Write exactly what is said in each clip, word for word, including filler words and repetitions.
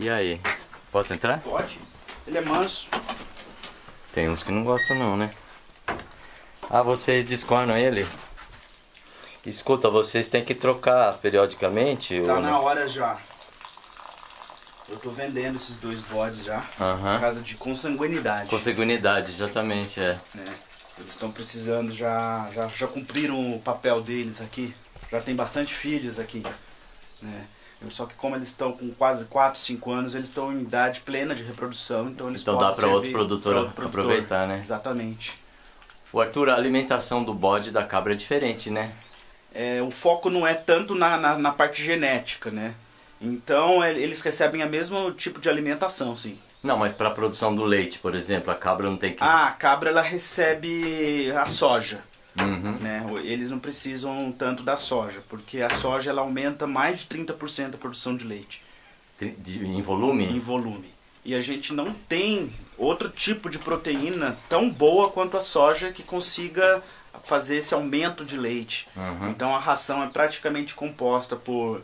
E aí? Posso entrar? Pode. Ele é manso. Tem uns que não gostam não, né? Ah, vocês descornam ele? Escuta, vocês têm que trocar periodicamente? Tá ou... na hora já. Eu tô vendendo esses dois bodes já. Aham. Por causa de consanguinidade. Consanguinidade, exatamente, é. Né? Eles estão precisando, já, já, já cumpriram o papel deles aqui. Já tem bastante filhos aqui. Né? Só que como eles estão com quase quatro, cinco anos, eles estão em idade plena de reprodução. Então eles Então podem dá para outro servir produtor pra outro produtor. aproveitar, né? Exatamente. O Arthur, a alimentação do bode e da cabra é diferente, né? É, o foco não é tanto na, na, na parte genética, né? Então eles recebem o mesmo tipo de alimentação, sim. Não, mas para a produção do leite, por exemplo, a cabra não tem que... Ah, a cabra ela recebe a soja. Uhum. Né? Eles não precisam tanto da soja, porque a soja ela aumenta mais de trinta por cento a produção de leite. De, em volume? Em volume. E a gente não tem outro tipo de proteína tão boa quanto a soja que consiga fazer esse aumento de leite. Uhum. Então a ração é praticamente composta por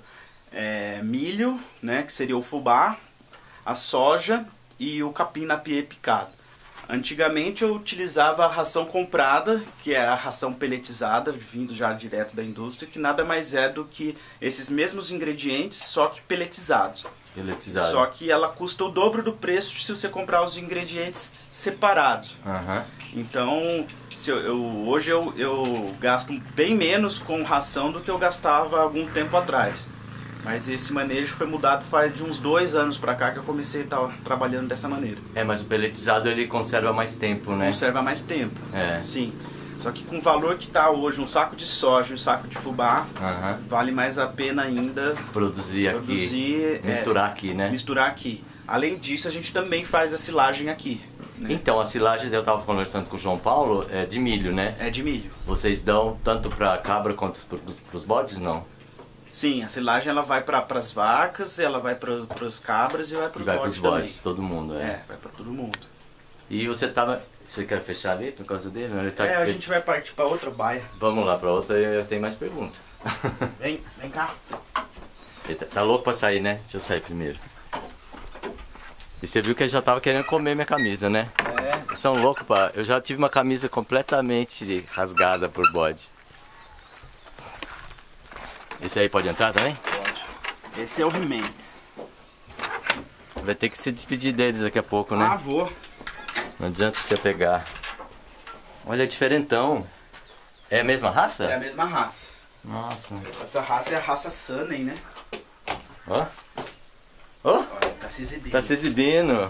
é, milho, né, que seria o fubá, a soja e o capim-napiê picado. Antigamente eu utilizava a ração comprada, que é a ração peletizada, vindo já direto da indústria, que nada mais é do que esses mesmos ingredientes, só que peletizados. Peletizado. Só que ela custa o dobro do preço se você comprar os ingredientes separados. Uhum. Então, se eu, eu, hoje eu, eu gasto bem menos com ração do que eu gastava algum tempo atrás. Mas esse manejo foi mudado faz de uns dois anos pra cá que eu comecei a estar trabalhando dessa maneira. É, mas o peletizado ele conserva mais tempo, né? Conserva mais tempo, É. sim. Só que com o valor que está hoje, um saco de soja e um saco de fubá, Uhum. vale mais a pena ainda Produzir aqui, produzir, misturar é, aqui, né? misturar aqui. Além disso, a gente também faz a silagem aqui. Né? Então, a silagem, eu estava conversando com o João Paulo, é de milho, né? É de milho. Vocês dão tanto para cabra quanto para os bodes, não? Sim, a silagem ela vai para as vacas, ela vai para as cabras e vai para E os vai para bodes os também. bodes, todo mundo, é. É, vai para todo mundo. E você tava... Você quer fechar ali por causa dele? Ele tá... É, a gente vai partir para outra baia. Vamos lá para outra, eu tenho mais perguntas. Vem, vem cá. Ele tá, tá louco para sair, né? Deixa eu sair primeiro. E você viu que ele já tava querendo comer minha camisa, né? É. Vocês são loucos, pá. Eu já tive uma camisa completamente rasgada por bode. Esse aí pode entrar também? Pode. Esse é o He-Man. Você vai ter que se despedir deles daqui a pouco, né? Ah, vou. Não adianta você pegar. Olha, é diferentão. É a mesma raça? É a mesma raça. Nossa. Essa raça é a raça Sunny, né? Ó. Ó. Olha, tá se exibindo. Tá se exibindo.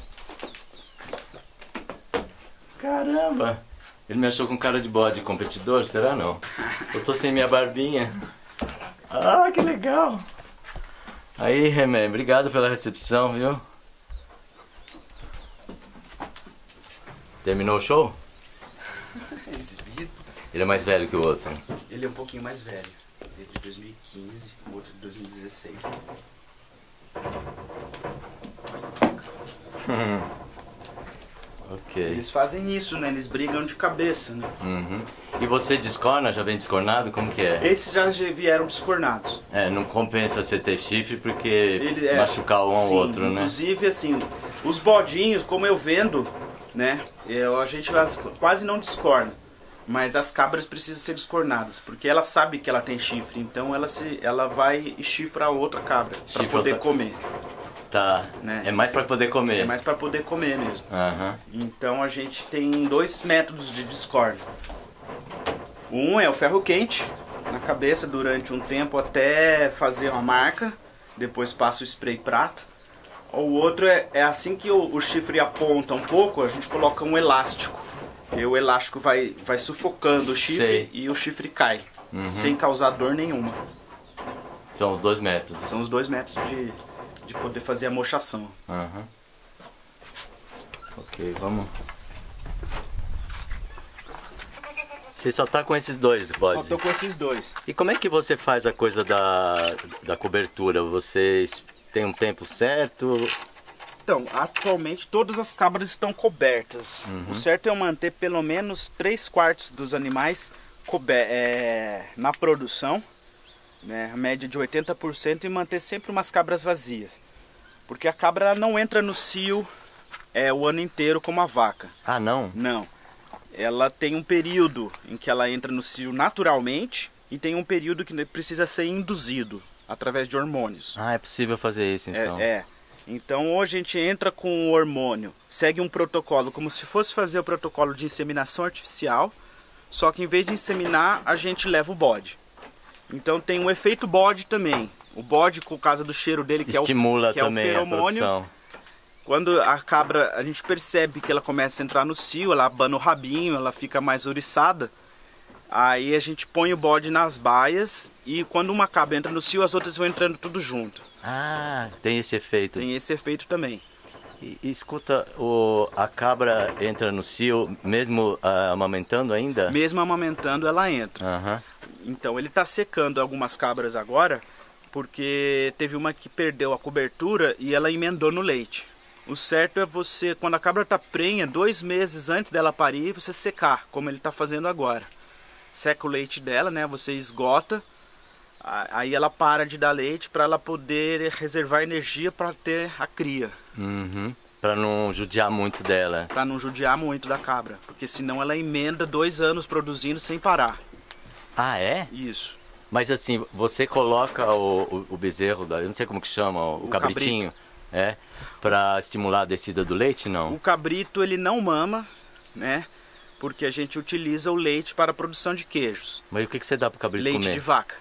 Caramba. Ele me achou com cara de bode competidor, será não? Eu tô sem minha barbinha. Ah, que legal. Aí, He-Man, obrigado pela recepção, viu? Terminou o show? Exibido. Ele é mais velho que o outro. Ele é um pouquinho mais velho. Ele é de dois mil e quinze, o outro de dois mil e dezesseis. Ok. Eles fazem isso, né? Eles brigam de cabeça, né? Uhum. E você descorna? Já vem descornado? Como que é? Esses já vieram descornados. É, não compensa você ter chifre porque Ele é, machucar um ao sim, outro, né? Inclusive, assim, os bodinhos, como eu vendo, né? Eu, a gente quase não descorna. Mas as cabras precisam ser descornadas, porque ela sabe que ela tem chifre, então ela, se, ela vai e chifra a outra cabra para poder outra... comer. Tá, Né? é mais para poder comer. É mais para poder comer mesmo. Uhum. Então a gente tem dois métodos de descorne. Um é o ferro quente na cabeça durante um tempo até fazer uma marca, depois passa o spray prata. O outro é, é assim que o, o chifre aponta um pouco, a gente coloca um elástico. E o elástico vai, vai sufocando o chifre. Sei. E o chifre cai, uhum. sem causar dor nenhuma. São os dois métodos. São os dois métodos de, de poder fazer a mochação. Uhum. Ok, vamos. Você só tá com esses dois, pode? Só tô com esses dois. E como é que você faz a coisa da, da cobertura? Vocês têm um tempo certo? Então, atualmente todas as cabras estão cobertas. Uhum. O certo é eu manter pelo menos três quartos dos animais é, na produção, né, a média de oitenta por cento, e manter sempre umas cabras vazias. Porque a cabra não entra no cio é, o ano inteiro como a vaca. Ah, não? Não. Ela tem um período em que ela entra no cio naturalmente e tem um período que precisa ser induzido através de hormônios. Ah, é possível fazer isso então. É, é. Então hoje a gente entra com o hormônio, segue um protocolo como se fosse fazer o protocolo de inseminação artificial, só que em vez de inseminar, a gente leva o bode. Então tem um efeito bode também. O bode, por causa do cheiro dele, que estimula é o, que também é o feromônio, a produção. Quando a cabra, a gente percebe que ela começa a entrar no cio, ela abana o rabinho, ela fica mais ouriçada. Aí a gente põe o bode nas baias e quando uma cabra entra no cio, as outras vão entrando tudo junto. Ah, tem esse efeito. Tem esse efeito também. E, e escuta, o, a cabra entra no cio mesmo uh, amamentando ainda? Mesmo amamentando, ela entra. Uhum. Então ele está secando algumas cabras agora, porque teve uma que perdeu a cobertura e ela emendou no leite. O certo é você, quando a cabra está prenha, dois meses antes dela parir, você secar, como ele está fazendo agora. Seca o leite dela, né? Você esgota, aí ela para de dar leite para ela poder reservar energia para ter a cria. Uhum. Para não judiar muito dela. Para não judiar muito da cabra, porque senão ela emenda dois anos produzindo sem parar. Ah, é? Isso. Mas assim, você coloca o, o, o bezerro, eu não sei como que chama, o, o cabritinho, cabrito. É, para estimular a descida do leite, não? O cabrito ele não mama, né? Porque a gente utiliza o leite para a produção de queijos. Mas o que, que você dá para o cabrito leite comer? Leite de vaca.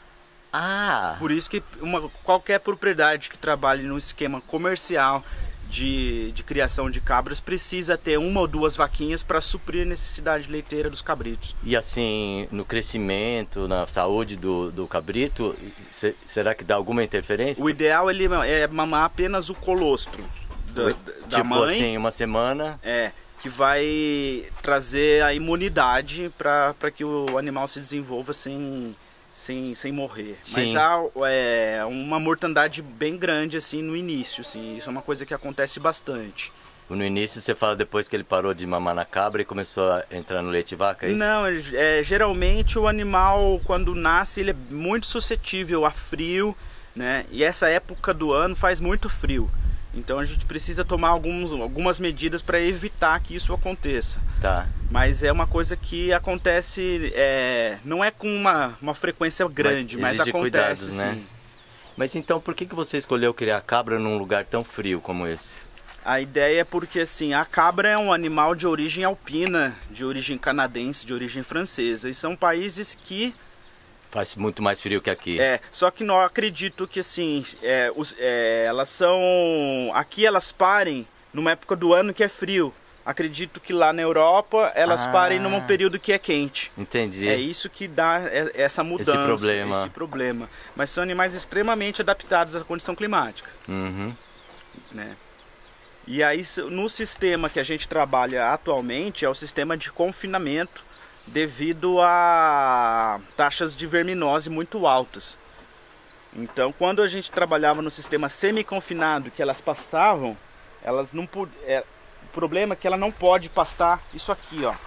Ah! Por isso que uma, qualquer propriedade que trabalhe no esquema comercial de, de criação de cabras precisa ter uma ou duas vaquinhas para suprir a necessidade leiteira dos cabritos. E assim, no crescimento, na saúde do, do cabrito, se, será que dá alguma interferência? O ideal ele é mamar apenas o colostro da, da tipo mãe. Assim, uma semana? É, que vai trazer a imunidade para que o animal se desenvolva sem... Sem, sem morrer. Sim. Mas há é, uma mortandade bem grande assim no início. Assim. Isso é uma coisa que acontece bastante. No início você fala depois que ele parou de mamar na cabra e começou a entrar no leite de vaca, é isso? Não, é, geralmente o animal quando nasce ele é muito suscetível a frio, né? E essa época do ano faz muito frio. Então a gente precisa tomar alguns, algumas medidas para evitar que isso aconteça. Tá. Mas é uma coisa que acontece, é, não é com uma, uma frequência grande, mas, mas acontece cuidados, sim. Né? Mas então por que, que você escolheu criar cabra num lugar tão frio como esse? A ideia é porque assim, a cabra é um animal de origem alpina, de origem canadense, de origem francesa. E são países que... Faz muito mais frio que aqui. É, só que não acredito que assim, é, os, é, elas são... Aqui elas parem numa época do ano que é frio. Acredito que lá na Europa elas ah, parem num período que é quente. Entendi. É isso que dá essa mudança, esse problema. Esse problema. Mas são animais extremamente adaptados à condição climática. Uhum. Né? E aí no sistema que a gente trabalha atualmente é o sistema de confinamento, devido a taxas de verminose muito altas. Então, quando a gente trabalhava no sistema semi-confinado, que elas pastavam, elas não pod... é... o problema é que ela não pode pastar isso aqui, ó.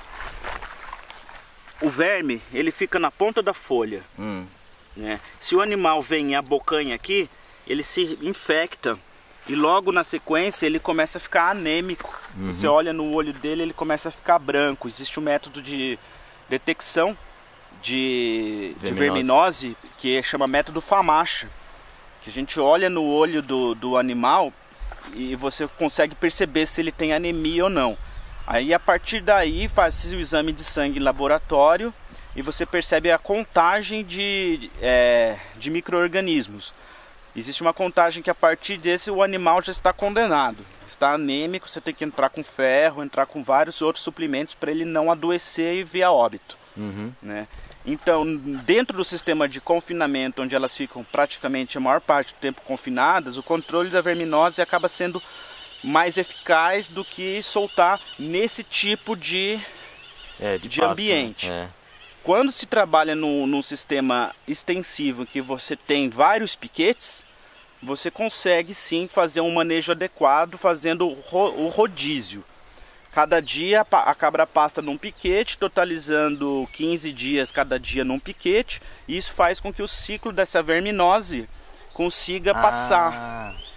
O verme, ele fica na ponta da folha. Hum. Né? Se o animal vem e abocanha aqui, ele se infecta e logo na sequência ele começa a ficar anêmico. Uhum. Você olha no olho dele, ele começa a ficar branco. Existe um método de detecção de verminose, de verminose que chama método Famacha, que a gente olha no olho do, do animal e você consegue perceber se ele tem anemia ou não. Aí a partir daí faz o exame de sangue em laboratório e você percebe a contagem de, é, de micro-organismos. Existe uma contagem que a partir desse o animal já está condenado. Está anêmico, você tem que entrar com ferro, entrar com vários outros suplementos para ele não adoecer e vir a óbito. Uhum. Né? Então, dentro do sistema de confinamento, onde elas ficam praticamente a maior parte do tempo confinadas, o controle da verminose acaba sendo mais eficaz do que soltar nesse tipo de, é, de, de pasto, ambiente. Né? É. Quando se trabalha no, num sistema extensivo que você tem vários piquetes, você consegue sim fazer um manejo adequado fazendo o, ro, o rodízio. Cada dia a cabra pasta num piquete, totalizando quinze dias cada dia num piquete. E isso faz com que o ciclo dessa verminose consiga ah, passar. Tá.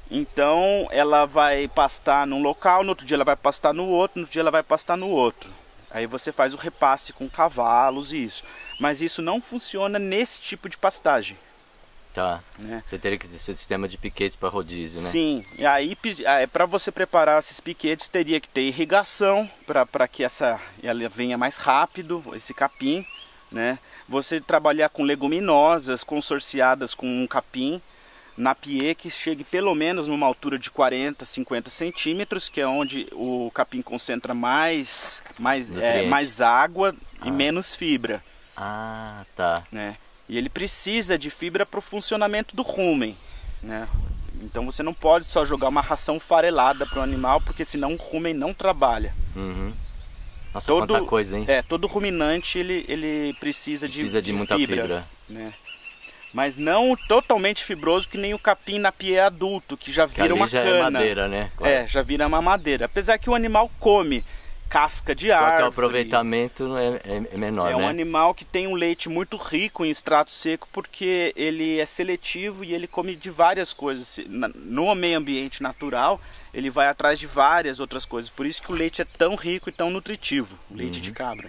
Então ela vai pastar num local, no outro dia ela vai pastar no outro, no outro dia ela vai pastar no outro. Aí você faz o repasse com cavalos e isso. Mas isso não funciona nesse tipo de pastagem. Tá. Né? Você teria que ter sistema de piquetes para rodízio, né? Sim. E aí, para você preparar esses piquetes, teria que ter irrigação para que essa ela venha mais rápido, esse capim, né? Você trabalhar com leguminosas consorciadas com um capim, napier que chegue pelo menos numa altura de quarenta, cinquenta centímetros, que é onde o capim concentra mais, mais, é, mais água ah. e menos fibra. Ah, tá. Né? E ele precisa de fibra para o funcionamento do rumen. Né? Então você não pode só jogar uma ração farelada para o animal, porque senão o rumen não trabalha. Uhum. Nossa, todo, quanta coisa, hein? É, todo ruminante ele, ele precisa, precisa de, de, de muita fibra. fibra. Né? Mas não totalmente fibroso que nem o capim napier adulto, que já vira que uma já cana. É madeira, né? Claro. É, já vira uma madeira. Apesar que o animal come casca de Só árvore. Só que o aproveitamento é, é, é menor, é né? É um animal que tem um leite muito rico em extrato seco, porque ele é seletivo e ele come de várias coisas. No meio ambiente natural, ele vai atrás de várias outras coisas. Por isso que o leite é tão rico e tão nutritivo, o leite uhum. de cabra.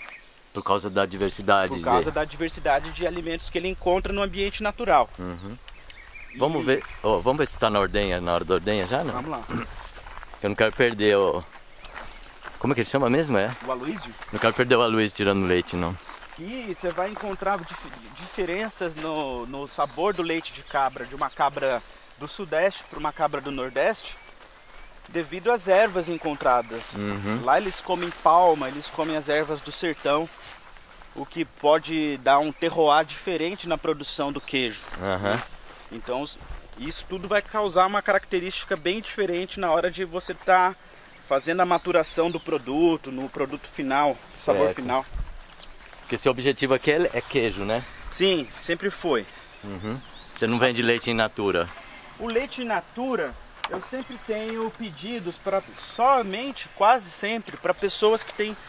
Por causa da diversidade. Por causa de... da diversidade de alimentos que ele encontra no ambiente natural. Uhum. Vamos e... ver, oh, vamos ver se está na ordenha, na hora da ordenha já, não? Vamos lá. Eu não quero perder o... Como é que ele chama mesmo, é? O Aloísio? Não quero perder o Aloísio tirando leite, não. E você vai encontrar dif diferenças no, no sabor do leite de cabra, de uma cabra do sudeste para uma cabra do nordeste, devido às ervas encontradas. Uhum. Lá eles comem palma, eles comem as ervas do sertão, o que pode dar um terroir diferente na produção do queijo. Uhum. Então isso tudo vai causar uma característica bem diferente na hora de você estar tá fazendo a maturação do produto, no produto final, sabor certo. final. Porque seu objetivo aqui é, é queijo, né? Sim, sempre foi. Uhum. Você não vende leite in natura? O leite in natura, eu sempre tenho pedidos para somente, quase sempre, para pessoas que têm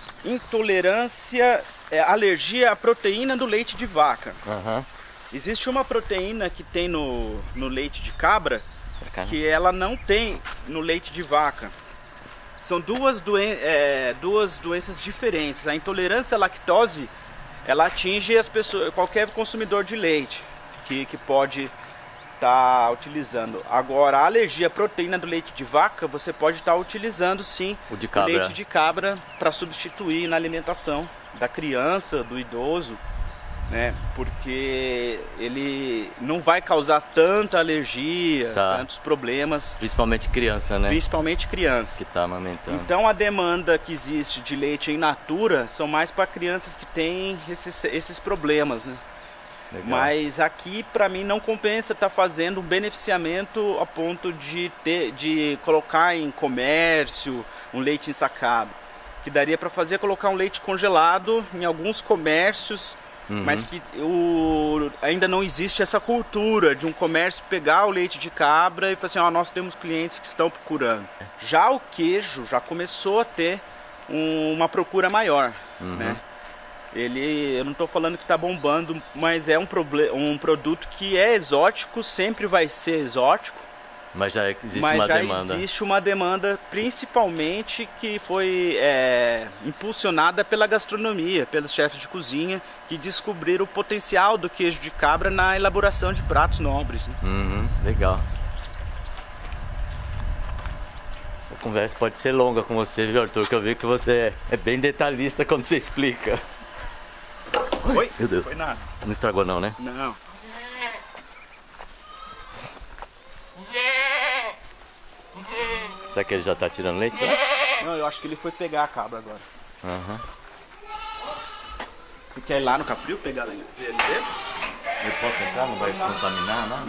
intolerância, é, alergia à proteína do leite de vaca. Uhum. Existe uma proteína que tem no, no leite de cabra, que ela não tem no leite de vaca. São duas, doen é, duas doenças diferentes. A intolerância à lactose, ela atinge as pessoas, qualquer consumidor de leite que, que pode estar tá utilizando. Agora, a alergia à proteína do leite de vaca, você pode estar tá utilizando sim o, de cabra. o leite de cabra para substituir na alimentação da criança, do idoso. Né? Porque ele não vai causar tanta alergia, tá. tantos problemas. Principalmente criança, né? Principalmente criança. Que tá amamentando. Então a demanda que existe de leite in natura são mais para crianças que têm esses, esses problemas, né? Legal. Mas aqui para mim não compensa estar tá fazendo um beneficiamento a ponto de, ter, de colocar em comércio um leite ensacado. Que daria para fazer colocar um leite congelado em alguns comércios. Uhum. Mas que o, ainda não existe essa cultura de um comércio pegar o leite de cabra e falar assim, ó, nós temos clientes que estão procurando. Já o queijo já começou a ter um, uma procura maior, uhum. né? Ele, eu não estou falando que está bombando, mas é um, um produto que é exótico, sempre vai ser exótico. Mas já existe mas uma já demanda. existe uma demanda, principalmente que foi é, impulsionada pela gastronomia, pelos chefes de cozinha, que descobriram o potencial do queijo de cabra na elaboração de pratos nobres. Né? Uhum, legal. Essa conversa pode ser longa com você, viu, Arthur? Que eu vi que você é bem detalhista quando você explica. Oi? Meu Deus. Foi nada. Não estragou não, né? Não. Será que ele já tá tirando leite? Né? Não, eu acho que ele foi pegar a cabra agora. Uhum. Você quer ir lá no Capril pegar ele dele? Eu posso entrar? Não vai contaminar nada?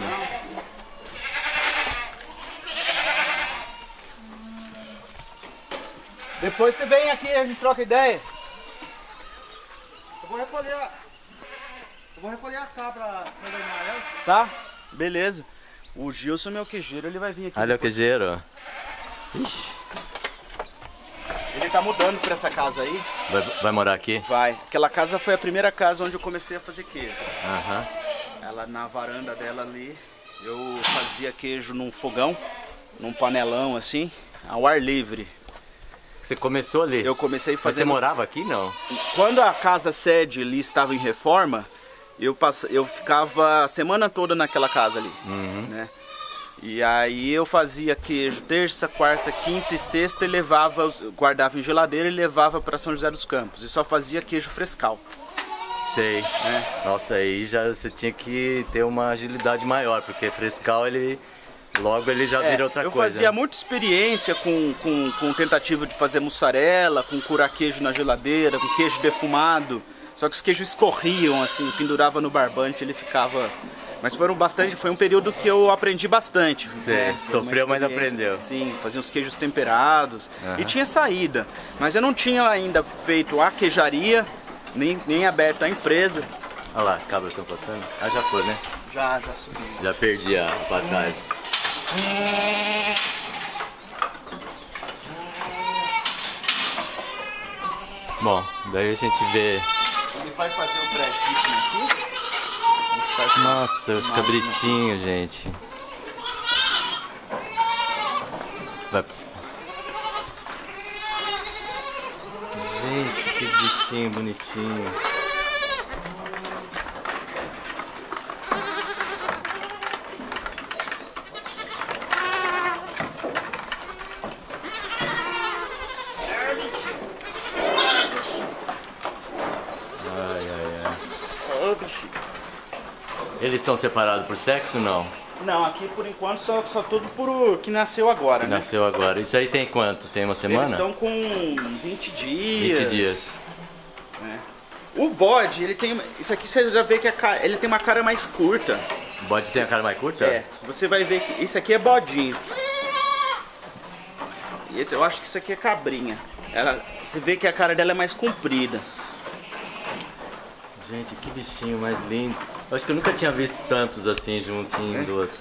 Depois você vem aqui e a gente troca ideia. Eu vou recolher a... Eu vou recolher a cabra pra ganhar ela. Tá, beleza. O Gilson, meu queijeiro, ele vai vir aqui. Olha depois. O queijeiro. Ixi. Ele tá mudando pra essa casa aí. Vai, vai morar aqui? Vai. Aquela casa foi a primeira casa onde eu comecei a fazer queijo. Uhum. Ela na varanda dela ali, Eu fazia queijo num fogão, num panelão assim, ao ar livre. Você começou ali? Eu comecei Mas fazendo... você morava aqui, não? Quando a casa sede ali estava em reforma, eu, pass... eu ficava a semana toda naquela casa ali, Uhum. né? E aí eu fazia queijo terça, quarta, quinta e sexta e levava, guardava em geladeira e levava para São José dos Campos. E só fazia queijo frescal. Sei. É. Nossa, aí já você tinha que ter uma agilidade maior, porque frescal ele logo ele já É, vira outra eu coisa. fazia muita experiência com, com, com tentativa de fazer mussarela, com curar queijo na geladeira, com queijo defumado. Só que os queijos escorriam, assim, pendurava no barbante, ele ficava... Mas foram bastante, foi um período que eu aprendi bastante. Sei, né? Foi uma sofreu, mas experiência, aprendeu. Sim, fazia os queijos temperados. Aham. E tinha saída. Mas eu não tinha ainda feito a queijaria, nem, nem aberto a empresa. Olha lá, as cabras estão passando. Ah, já foi, né? Já, já subi. Já perdi a passagem. Bom, daí a gente vê... Ele vai fazer o pré-ritmo aqui. Nossa, os cabritinhos, gente. Vai. Gente, que bichinho bonitinho. Ai, ai, ai. Ô, bichinho. Eles estão separados por sexo ou não? Não, aqui por enquanto só, só tudo por que nasceu agora, Que né? nasceu agora. Isso aí tem quanto? Tem uma semana? Eles estão com vinte dias. vinte dias. Né? O bode, ele tem. Isso aqui você já vê que a cara, ele tem uma cara mais curta. O bode tem a cara mais curta? É, você vai ver que isso aqui é bodinho. E esse, eu acho que isso aqui é cabrinha. Ela, você vê que a cara dela é mais comprida. Gente, que bichinho mais lindo. Eu acho que eu nunca tinha visto tantos assim, juntinho um É. do outro.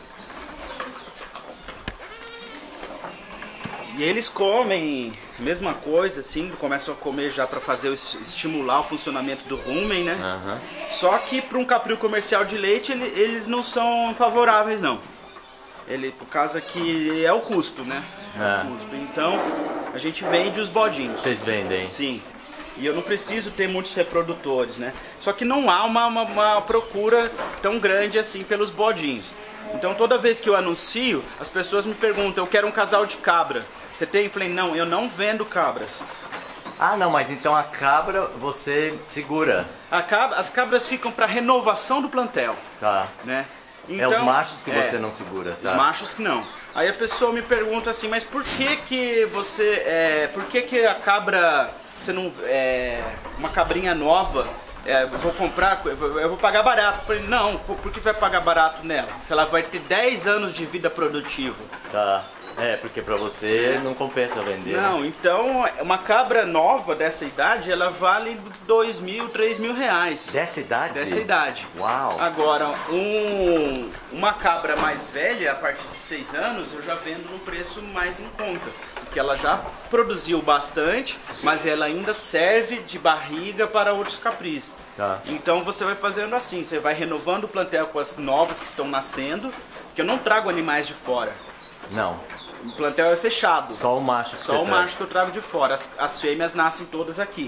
E eles comem a mesma coisa, assim, começam a comer já para fazer o, estimular o funcionamento do rumen, né? Aham. Só que para um capril comercial de leite, ele, eles não são favoráveis, não. Ele, por causa que é o custo, né? É. O custo. Então, a gente vende os bodinhos. Vocês vendem? Sim. E eu não preciso ter muitos reprodutores, né? Só que não há uma, uma, uma procura tão grande assim pelos bodinhos. Então toda vez que eu anuncio, as pessoas me perguntam, eu quero um casal de cabra. Você tem? Eu falei, não, eu não vendo cabras. Ah, não, mas então a cabra você segura. A cabra, as cabras ficam para renovação do plantel, Tá. né? É os machos que é, você não segura, tá? Os machos que não. Aí a pessoa me pergunta assim, mas por que que você, é, por que que a cabra, você não, é, uma cabrinha nova, é, eu vou comprar, eu vou, eu vou pagar barato. Eu falei, não, por que você vai pagar barato nela? Se ela vai ter dez anos de vida produtiva. Tá. É, porque pra você não compensa vender. Não, então uma cabra nova dessa idade, ela vale dois mil, três mil reais. Dessa idade? Dessa idade. Uau. Agora, um, uma cabra mais velha, a partir de seis anos, eu já vendo num preço mais em conta. Porque ela já produziu bastante, mas ela ainda serve de barriga para outros capris. Tá. Então você vai fazendo assim, você vai renovando o plantel com as novas que estão nascendo, porque eu não trago animais de fora. Não. O plantel é fechado. Só o macho que Só você o traz. macho que eu trago de fora. As, as fêmeas nascem todas aqui.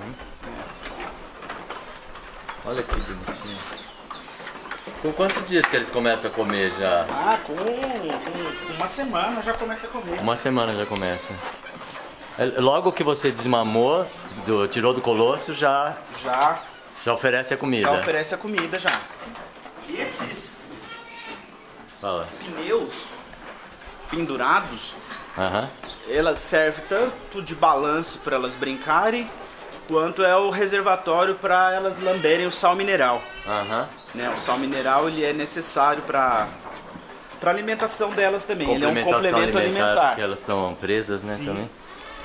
Olha que bonitinho. Com quantos dias que eles começam a comer já? Ah, com, com uma semana já começa a comer. Uma semana já começa. É, logo que você desmamou, do, tirou do colosso, já, Já, já oferece a comida. já oferece a comida já. Esses Fala. pneus pendurados, Aham. elas servem tanto de balanço para elas brincarem, quanto é o reservatório para elas lamberem o sal mineral. Aham. Né? O sal mineral ele é necessário para para alimentação delas também. Ele é um complemento alimentar. Porque elas estão presas, né, Sim. também.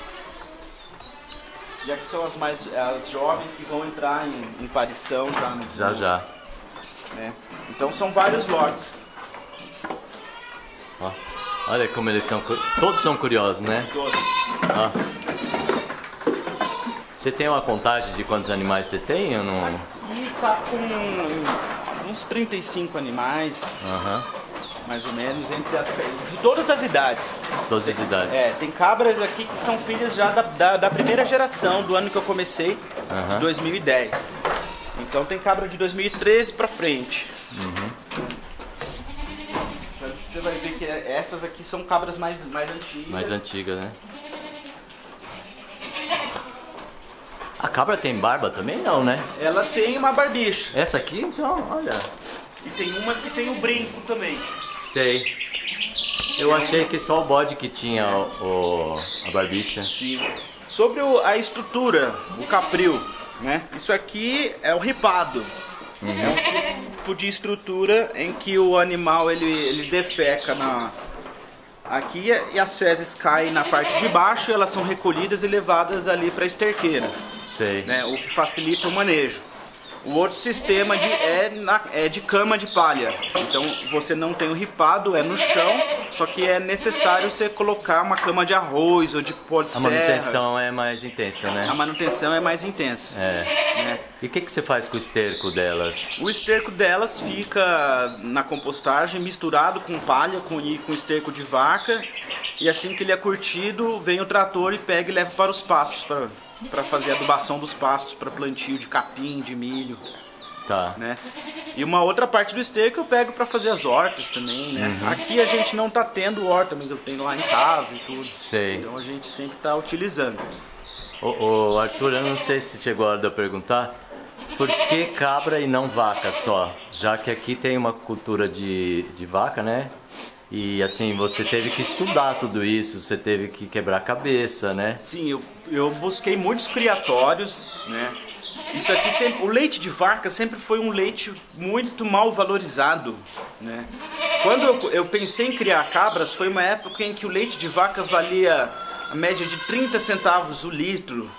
E aqui são as mais as jovens que vão entrar em, em parição já. No, Já, já. Né? Então são vários lotes. Ó. Olha como eles são... cu- Todos são curiosos, né? Todos. Ó. Você tem uma contagem de quantos animais você tem ou não? E tá com uns trinta e cinco animais, Aham. mais ou menos, entre as, de todas as idades. Todas as idades. É, tem cabras aqui que são filhas já da, da, da primeira geração, do ano que eu comecei, Aham. dois mil e dez. Então tem cabra de dois mil e treze pra frente. Uhum. Então, você vai ver que essas aqui são cabras mais, mais antigas. Mais antiga, né? A cabra tem barba também não, né? Ela tem uma barbicha. Essa aqui, então, olha. E tem umas que tem o brinco também. Sei. Eu achei que só o bode que tinha o, o- a barbicha. Sim. Sobre o- a estrutura, o capril, né? Isso aqui é o ripado. É um tipo de estrutura em que o animal ele, ele defeca na aqui e as fezes caem na parte de baixo, e elas são recolhidas e levadas ali para a esterqueira, Sei. né? O que facilita o manejo. O outro sistema de, é, na, é de cama de palha. Então você não tem o ripado, é no chão, só que é necessário você colocar uma cama de arroz ou de pó de A serra. manutenção é mais intensa, né? A manutenção é mais intensa. É. Né? E o que, que você faz com o esterco delas? O esterco delas fica na compostagem misturado com palha com, e com esterco de vaca. E assim que ele é curtido, vem o trator e pega e leva para os pastos, para para fazer a adubação dos pastos, para plantio de capim, de milho, Tá. né? E uma outra parte do esterco eu pego para fazer as hortas também, né? Uhum. Aqui a gente não tá tendo horta, mas eu tenho lá em casa e tudo. Sei. Então a gente sempre tá utilizando. Ô, ô, Arthur, eu não sei se chegou a hora de eu perguntar, por que cabra e não vaca só? Já que aqui tem uma cultura de, de vaca, né? E assim, você teve que estudar tudo isso, você teve que quebrar a cabeça, né? Sim, eu, eu busquei muitos criatórios, né? Isso aqui sempre, o leite de vaca sempre foi um leite muito mal valorizado, né? Quando eu, eu pensei em criar cabras, foi uma época em que o leite de vaca valia a média de trinta centavos o litro.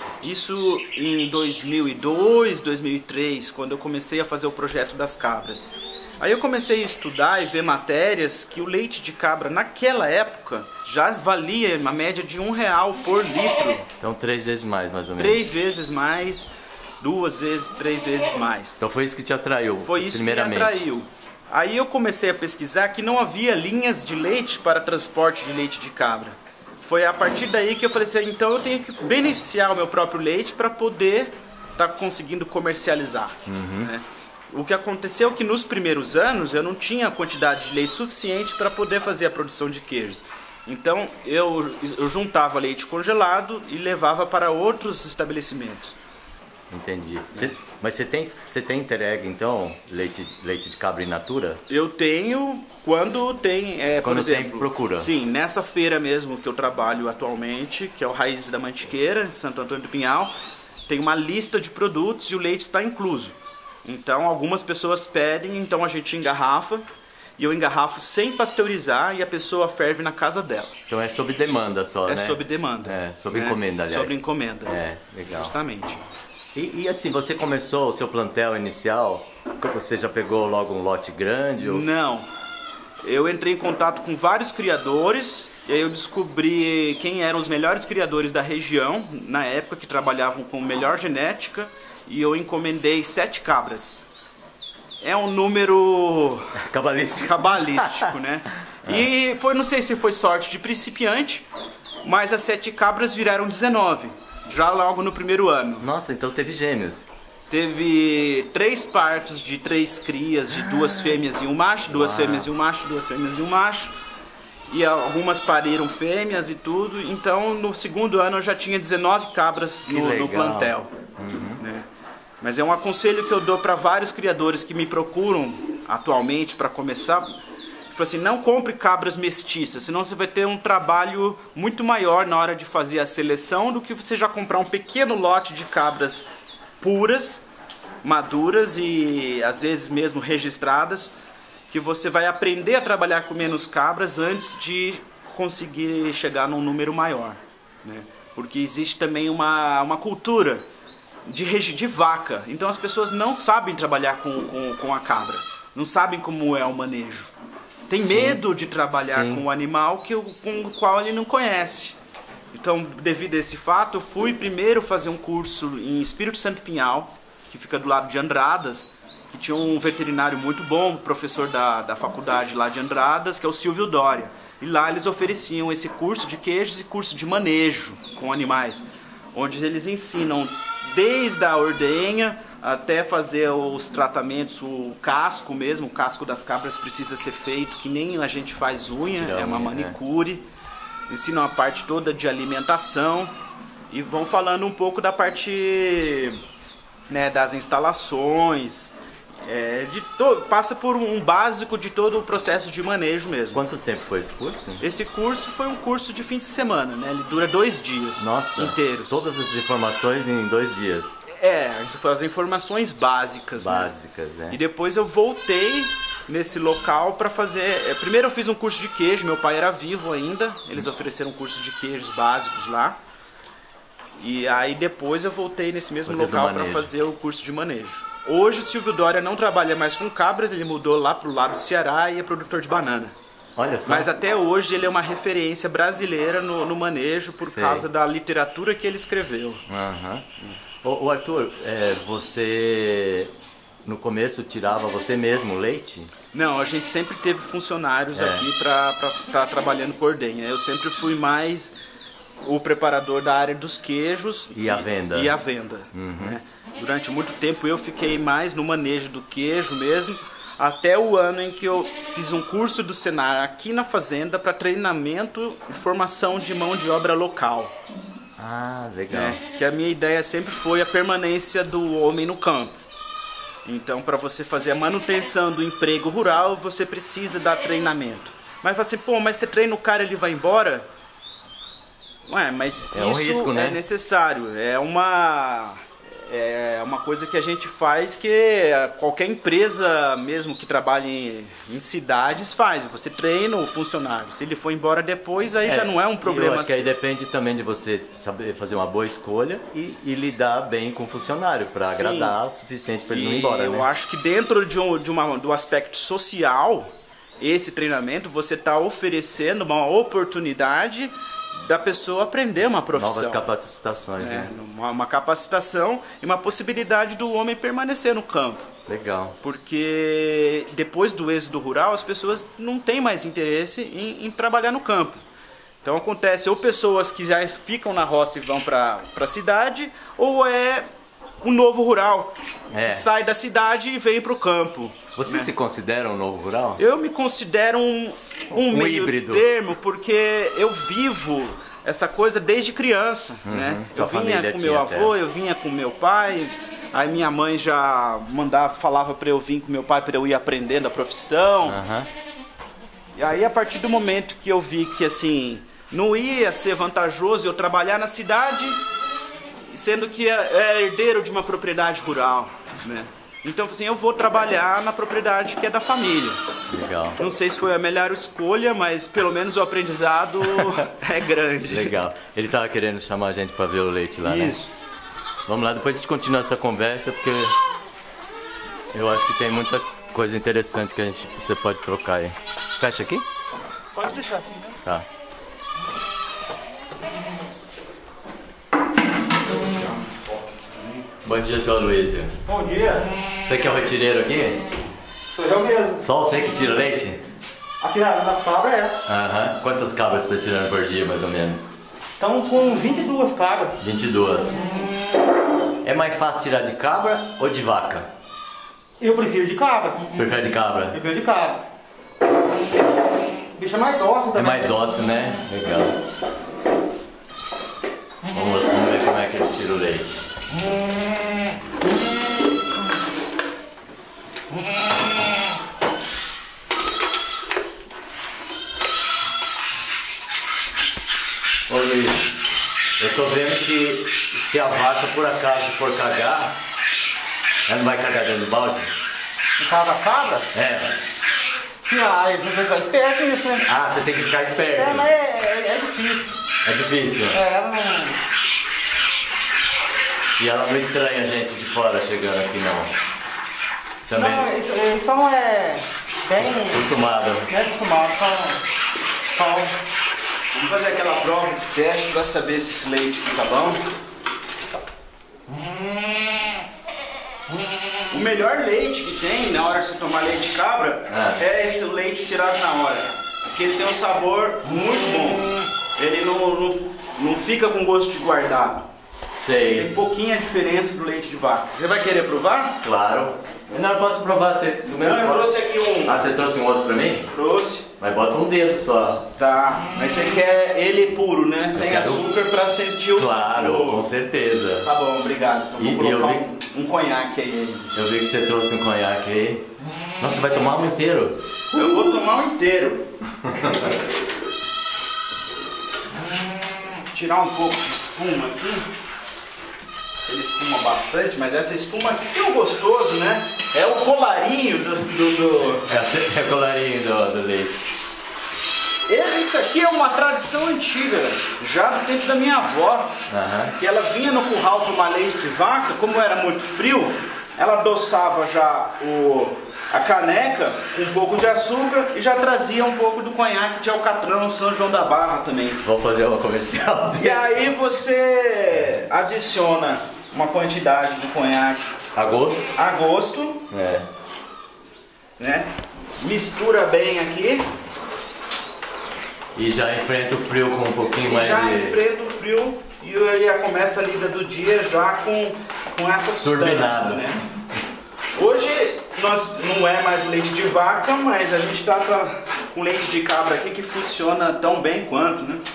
Isso em dois mil e dois, dois mil e três, quando eu comecei a fazer o projeto das cabras. Aí eu comecei a estudar e ver matérias que o leite de cabra naquela época já valia uma média de um real por litro. Então três vezes mais, mais ou menos. Três vezes mais, duas vezes, três vezes mais. Então foi isso que te atraiu, Foi isso que me primeiramente. atraiu. Aí eu comecei a pesquisar que não havia linhas de leite para transporte de leite de cabra. Foi a partir daí que eu falei assim, então eu tenho que beneficiar o meu próprio leite para poder estar conseguindo comercializar, né? O que aconteceu é que nos primeiros anos eu não tinha a quantidade de leite suficiente para poder fazer a produção de queijos. Então eu, eu juntava leite congelado e levava para outros estabelecimentos. Entendi. Você- mas você tem, você tem entrega, então, leite, leite de cabra in natura? Eu tenho quando tem, é, Quando por tem exemplo, procura. Sim, nessa feira mesmo que eu trabalho atualmente, que é o Raízes da Mantiqueira, em Santo Antônio do Pinhal, tem uma lista de produtos e o leite está incluso. Então algumas pessoas pedem, então a gente engarrafa, e eu engarrafo sem pasteurizar e a pessoa ferve na casa dela. Então é sob demanda só, É né? sob demanda. É, sob né? encomenda, aliás. Sob encomenda. É, legal. Justamente. E, e assim, você começou o seu plantel inicial, você já pegou logo um lote grande? Ou... Não. Eu entrei em contato com vários criadores, e aí eu descobri quem eram os melhores criadores da região, na época, que trabalhavam com melhor genética, e eu encomendei sete cabras. É um número Cabalístico. cabalístico, né? E foi, não sei se foi sorte de principiante, mas as sete cabras viraram dezenove, já logo no primeiro ano. Nossa, então teve gêmeos. Teve três partos de três crias, de duas fêmeas e um macho, duas Uau. fêmeas e um macho, duas fêmeas e um macho. E algumas pariram fêmeas e tudo. Então no segundo ano eu já tinha dezenove cabras Que no, no legal. plantel. Né? Mas é um aconselho que eu dou para vários criadores que me procuram atualmente para começar. Falo assim, não compre cabras mestiças, senão você vai ter um trabalho muito maior na hora de fazer a seleção do que você já comprar um pequeno lote de cabras puras, maduras e às vezes mesmo registradas, que você vai aprender a trabalhar com menos cabras antes de conseguir chegar num número maior, né? Porque existe também uma, uma cultura de, regi- de vaca, então as pessoas não sabem trabalhar com, com, com a cabra, não sabem como é o manejo, tem medo de trabalhar Sim. com o animal que, o- com o qual ele não conhece. Então, devido a esse fato, eu fui primeiro fazer um curso em Espírito Santo e Pinhal, que fica do lado de Andradas, que tinha um veterinário muito bom, professor da, da faculdade lá de Andradas, que é o Silvio Doria. E lá eles ofereciam esse curso de queijos e curso de manejo com animais, onde eles ensinam desde a ordenha até fazer os tratamentos, o casco mesmo, o casco das cabras precisa ser feito, que nem a gente faz unha, Tira é uma unha, manicure. Ensinam a parte toda de alimentação e vão falando um pouco da parte, né, das instalações, é, de to passa por um básico de todo o processo de manejo mesmo. Quanto tempo foi esse curso? Esse curso foi um curso de fim de semana, né? Ele dura dois dias. Nossa, inteiros. Todas essas informações em dois dias. É, isso foi as informações básicas. Básicas, né? né? E depois eu voltei nesse local para fazer... Primeiro eu fiz um curso de queijo, meu pai era vivo ainda, eles ofereceram um curso de queijos básicos lá. E aí depois eu voltei nesse mesmo Fazer local para fazer o curso de manejo. Hoje o Silvio Doria não trabalha mais com cabras, ele mudou lá pro lado do Ceará e é produtor de banana. Olha só. Mas até hoje ele é uma referência brasileira no, no manejo por Sei. causa da literatura que ele escreveu. Aham. Ô, ô Arthur, é, você no começo tirava você mesmo o leite? Não, a gente sempre teve funcionários É. aqui para estar tá trabalhando por ordenha. Eu sempre fui mais o preparador da área dos queijos E a venda. E a venda. Né? Durante muito tempo eu fiquei mais no manejo do queijo mesmo, até o ano em que eu fiz um curso do Senar aqui na fazenda para treinamento e formação de mão de obra local. Ah, legal. Né? Que a minha ideia sempre foi a permanência do homem no campo. Então, para você fazer a manutenção do emprego rural, você precisa dar treinamento. Mas assim, pô, mas você treina o cara e ele vai embora? Ué, mas É um isso risco, né? é necessário. É uma, é uma coisa que a gente faz que qualquer empresa mesmo que trabalhe em, em cidades faz. Você treina o funcionário. Se ele for embora depois, aí já não é um problema. Eu acho que assim. aí depende também de você saber fazer uma boa escolha e, e lidar bem com o funcionário para Sim. agradar o suficiente para ele não ir E embora, eu né? acho que dentro de um, de uma, do aspecto social, esse treinamento você está oferecendo uma oportunidade da pessoa aprender uma profissão. Novas capacitações, É, né? uma, uma capacitação e uma possibilidade do homem permanecer no campo. Legal. Porque depois do êxodo rural, as pessoas não têm mais interesse em, em trabalhar no campo. Então acontece ou pessoas que já ficam na roça e vão para a cidade, ou é um novo rural, É. que sai da cidade e vem para o campo. Você né? se considera um novo rural? Eu me considero um, um, Um meio híbrido. termo, porque eu vivo essa coisa desde criança, né? Sua Eu vinha família com tinha meu avô, terra. eu vinha com meu pai, aí minha mãe já mandava, falava para eu vir com meu pai para eu ir aprendendo a profissão. Aham. E aí a partir do momento que eu vi que assim, não ia ser vantajoso eu trabalhar na cidade, sendo que é herdeiro de uma propriedade rural, né? Então assim, eu vou trabalhar na propriedade que é da família. Legal. Não sei se foi a melhor escolha, mas pelo menos o aprendizado é grande. Legal. Ele tava querendo chamar a gente para ver o leite lá, né? Isso. Vamos lá, depois a gente continua essa conversa, porque eu acho que tem muita coisa interessante que a gente, você pode trocar aí. Fecha aqui? Pode deixar assim, né? Tá. Bom dia, seu Luísio. Bom dia. Você que é o retireiro aqui? Sou eu mesmo. Só você que tira leite? Aqui na, na cabra é. Aham. Quantas cabras você está tirando por dia, mais ou menos? Estão com vinte e duas cabras. vinte e duas. É mais fácil tirar de cabra ou de vaca? Eu prefiro de cabra. Prefere de cabra? Prefiro de cabra. O bicho é mais dócil É também. mais dócil, né? Legal. Vamos, vamos ver como é que ele tira o leite. Ô Luiz, eu tô vendo que se a vaca por acaso for cagar, ela não vai cagar dentro do balde? No caso da cabra, É. ah, eles não ficam esperto nisso, né? Ah, você tem que ficar esperto. É, mas é, é, é difícil. É difícil. É, ela não... E ela não estranha a gente de fora chegando aqui, não. Também Não, eles, eles são é, bem, acostumada. bem acostumados. São, são, Vamos fazer aquela prova de teste para saber se esse leite fica bom. O melhor leite que tem na hora que você tomar leite de cabra Ah. é esse leite tirado na hora. Porque ele tem um sabor muito bom. Ele não, não, não fica com gosto de guardado. Sei. Tem pouquinha diferença do leite de vaca. Você vai querer provar? Claro. Eu não posso provar. Você, do mesmo Não, eu trouxe aqui um. Ah, você trouxe um outro pra mim? Trouxe. Mas bota um dedo só. Tá. Mas você quer ele puro, né? Sem quero- açúcar pra sentir o Claro, sabor. com certeza. Tá bom, obrigado. Então E- vou e eu colocar vi- um, um conhaque aí. Eu vi que você trouxe um conhaque aí. Nossa, vai tomar um inteiro? Eu vou tomar um inteiro. Tirar um pouco de espuma aqui. Ele espuma bastante, mas essa espuma aqui tem um gostoso, né? É o colarinho do... do, do... É o colarinho do, do leite. Isso aqui é uma tradição antiga, já do tempo da minha avó. Aham. Que ela vinha no curral tomar leite de vaca, como era muito frio, ela adoçava já o, a caneca com um pouco de açúcar e já trazia um pouco do conhaque de Alcatrão, São João da Barra também. Vamos fazer uma comercial. E aí você adiciona uma quantidade do conhaque A gosto? a gosto, É. né? Mistura bem aqui E já enfrenta o frio com um pouquinho e mais já de... enfrenta o frio e aí já começa a lida do dia já com, com essa substância, Turbinado. né? Hoje nós não é mais leite de vaca, mas a gente está com leite de cabra aqui que funciona tão bem quanto, né?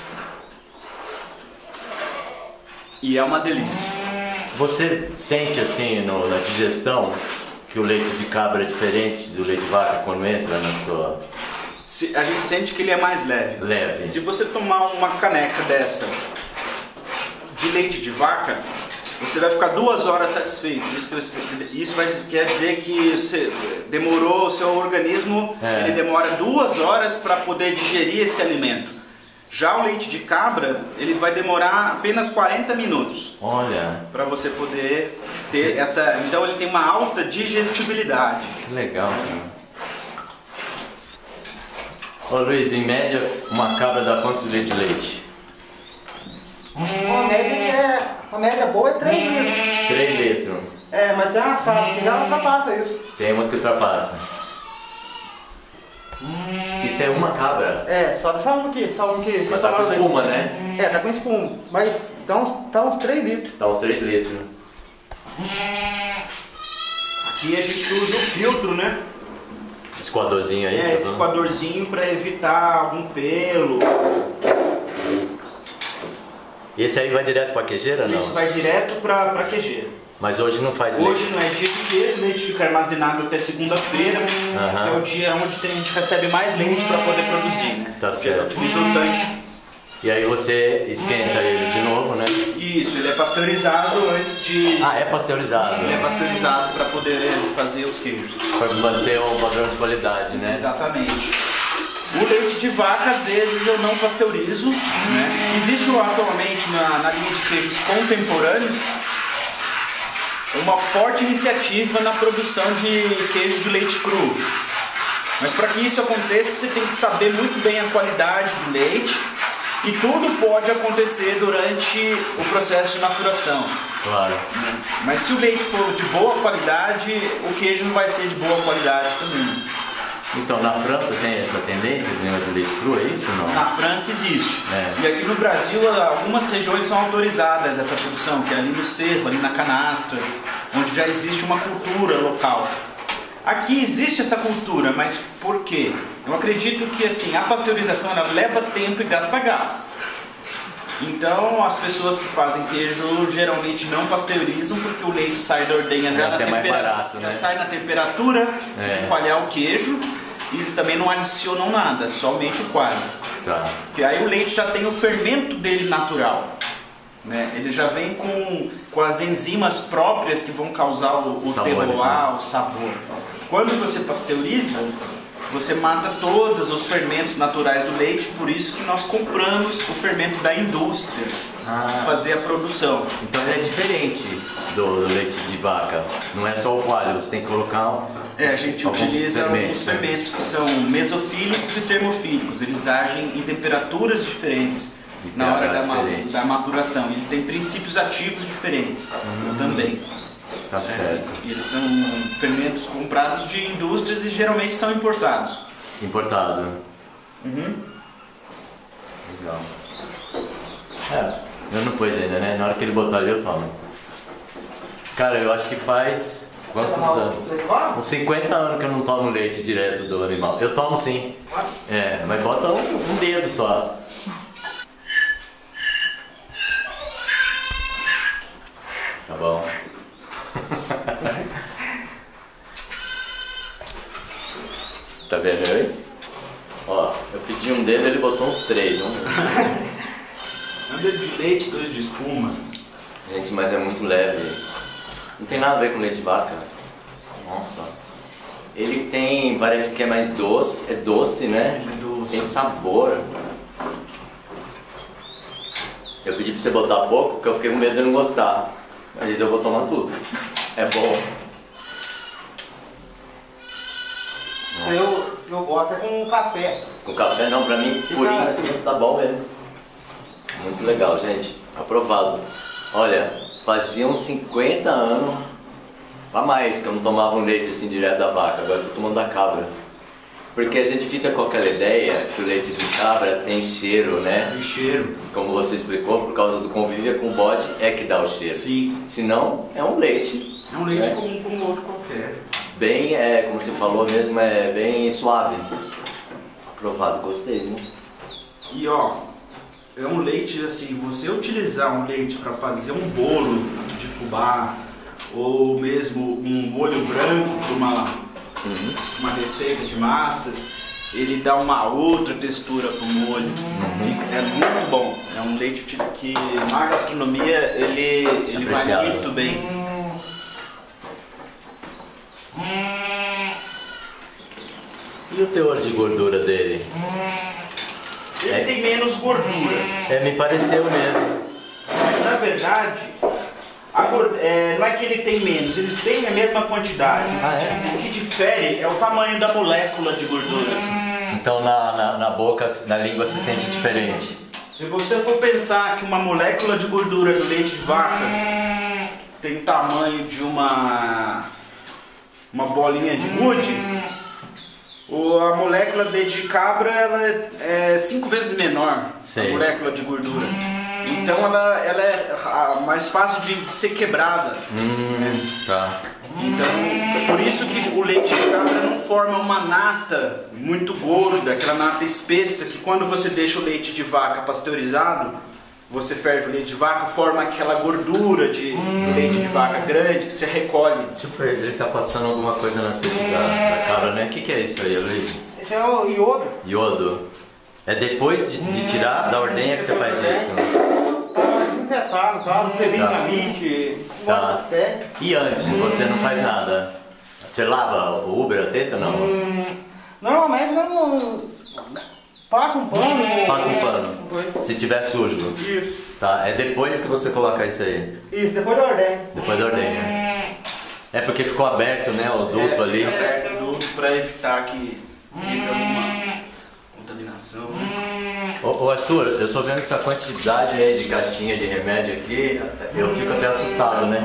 E é uma delícia. Você sente assim no, na digestão que o leite de cabra é diferente do leite de vaca quando entra na sua... Se- a gente sente que ele é mais leve. Leve. Se você tomar uma caneca dessa de leite de vaca, você vai ficar duas horas satisfeito. Isso, que você- isso vai, quer dizer que você demorou, o seu organismo É. ele demora duas horas para poder digerir esse alimento. Já o leite de cabra, ele vai demorar apenas quarenta minutos Olha, para você poder ter essa... Então ele tem uma alta digestibilidade. que legal, cara. Ô Luiz, em média, uma cabra dá quantos litros de leite? A média, é, a média boa é três litros. três litros. É, mas tem umas cabras que já ultrapassa isso. Tem umas que ultrapassam. Isso é uma cabra. É, só dessa uma aqui, só uma aqui. Mas tá com espuma, né? É, tá com espuma. Mas dá uns, dá uns três litros. Dá uns três litros. Aqui a gente usa o filtro, né? Esse coadorzinho aí, É, tá esse falando? coadorzinho para evitar algum pelo. E esse aí vai direto pra queijeira, não? Isso vai direto para a queijeira. Mas hoje não faz Hoje leite. não é dia de queijo, o leite fica armazenado até segunda-feira, Aham. que é o dia onde tem- a gente recebe mais leite para poder produzir, né? Tá Porque certo. utiliza o tanque. E aí você esquenta ele de novo, né? Isso, ele é pasteurizado antes de... Ah, é pasteurizado. Ele é pasteurizado para poder fazer os queijos. Pra manter um padrão de qualidade, né? Exatamente. O leite de vaca, às vezes, eu não pasteurizo, né? Existe atualmente na, na linha de queijos contemporâneos uma forte iniciativa na produção de queijo de leite cru. Mas para que isso aconteça, você tem que saber muito bem a qualidade do leite e tudo pode acontecer durante o processo de maturação. Claro. Mas se o leite for de boa qualidade, o queijo não vai ser de boa qualidade também. Então, na França tem essa tendência de negócio de leite cru, é isso ou não? Na França existe. É. E aqui no Brasil, algumas regiões são autorizadas essa produção, que é ali no Cerro, ali na Canastra, onde já existe uma cultura local. Aqui existe essa cultura, mas por quê? Eu acredito que assim, a pasteurização ela leva tempo e gasta gás. Então as pessoas que fazem queijo geralmente não pasteurizam porque o leite sai da ordenha É já, na até mais tempera- barato, né? já sai na temperatura É. de coalhar o queijo e eles também não adicionam nada, somente o coalho. Tá. Porque aí o leite já tem o fermento dele natural. Né? Ele já vem com, com as enzimas próprias que vão causar o, o Sabores, terroir, o sabor. Quando você pasteuriza, você mata todos os fermentos naturais do leite, por isso que nós compramos o fermento da indústria Ah. para fazer a produção. Então ele é diferente do leite de vaca. Não é só o coalho, você tem que colocar. É, a gente alguns utiliza fermentos, alguns né? fermentos que são mesofílicos e termofílicos. Eles agem em temperaturas diferentes E na hora pH da, ma- diferente. da maturação. Ele tem princípios ativos diferentes Hum. também. Tá certo. É, e eles são fermentos comprados de indústrias e geralmente são importados. Importado. Uhum. Legal. É, eu não pus ainda, né? Na hora que ele botar ali eu tomo. Cara, eu acho que faz... Quantos anos? Uns cinquenta anos que eu não tomo leite direto do animal. Eu tomo sim. É, mas bota um, um dedo só. Tá bom. Tá vendo aí? Ó, eu pedi um dedo, ele botou uns três. Um, um dedo de leite, dois de espuma. Gente, mas é muito leve. Não tem nada a ver com leite de vaca. Nossa. Ele tem, parece que é mais doce. É doce, né? É doce. Tem sabor. Eu pedi pra você botar pouco, porque eu fiquei com medo de não gostar. Mas eu vou tomar tudo. É bom. Eu, eu gosto é com café. Com café não, pra mim purinho assim tá bom mesmo. Muito legal, gente. Aprovado. Olha, fazia uns cinquenta anos a mais que eu não tomava um leite assim direto da vaca. Agora eu tô tomando da cabra. Porque a gente fica com aquela ideia que o leite de cabra tem cheiro, né? Tem cheiro. Como você explicou, por causa do convívio com o bode é que dá o cheiro. Sim. Senão é um leite. É um leite né? comum como outro qualquer. Bem, é, como você falou mesmo, é bem suave. Aprovado, gostei, né? E ó, é um leite assim, você utilizar um leite para fazer um bolo de fubá ou mesmo um molho branco para uma, uhum. uma receita de massas, ele dá uma outra textura pro molho. Uhum. Fica, é muito bom. É um leite que na gastronomia ele, ele vai muito bem. E o teor de gordura dele? Ele é, tem menos gordura. É, me pareceu mesmo. Mas na verdade, a gordura, é, não é que ele tem menos, eles têm a mesma quantidade. Ah, é? O que difere é o tamanho da molécula de gordura. Então na, na, na boca, na língua se sente diferente. Se você for pensar que uma molécula de gordura do leite de vaca tem o tamanho de uma, uma bolinha de gude, a molécula de cabra ela é cinco vezes menor, Sei. a molécula de gordura. Então ela, ela é mais fácil de ser quebrada. Hum, né? Tá. Então é por isso que o leite de cabra não forma uma nata muito gorda, aquela nata espessa que quando você deixa o leite de vaca pasteurizado, você ferve o leite de vaca, forma aquela gordura de hum. leite de vaca grande que você recolhe. Super, ele tá passando alguma coisa na teta da, da cabra, né? O que, que é isso aí, Luiz? Esse é o iodo. Iodo. É depois de, de tirar da ordenha que você faz isso? Desinfetado, tá? Preventivamente. Tá. E antes, você não faz nada? Você lava o Uber, a teta ou não? Hum, normalmente não... Passa um pano. Passa um pano. Se tiver sujo. Isso. Tá, é depois que você coloca isso aí? Isso, depois da ordenha. Depois da ordenha. É porque ficou aberto, né, o duto é, ali. É aberto o duto para evitar que fique alguma contaminação. Ô, ô Arthur, eu tô vendo essa quantidade aí de caixinha de remédio aqui, eu fico até assustado, né?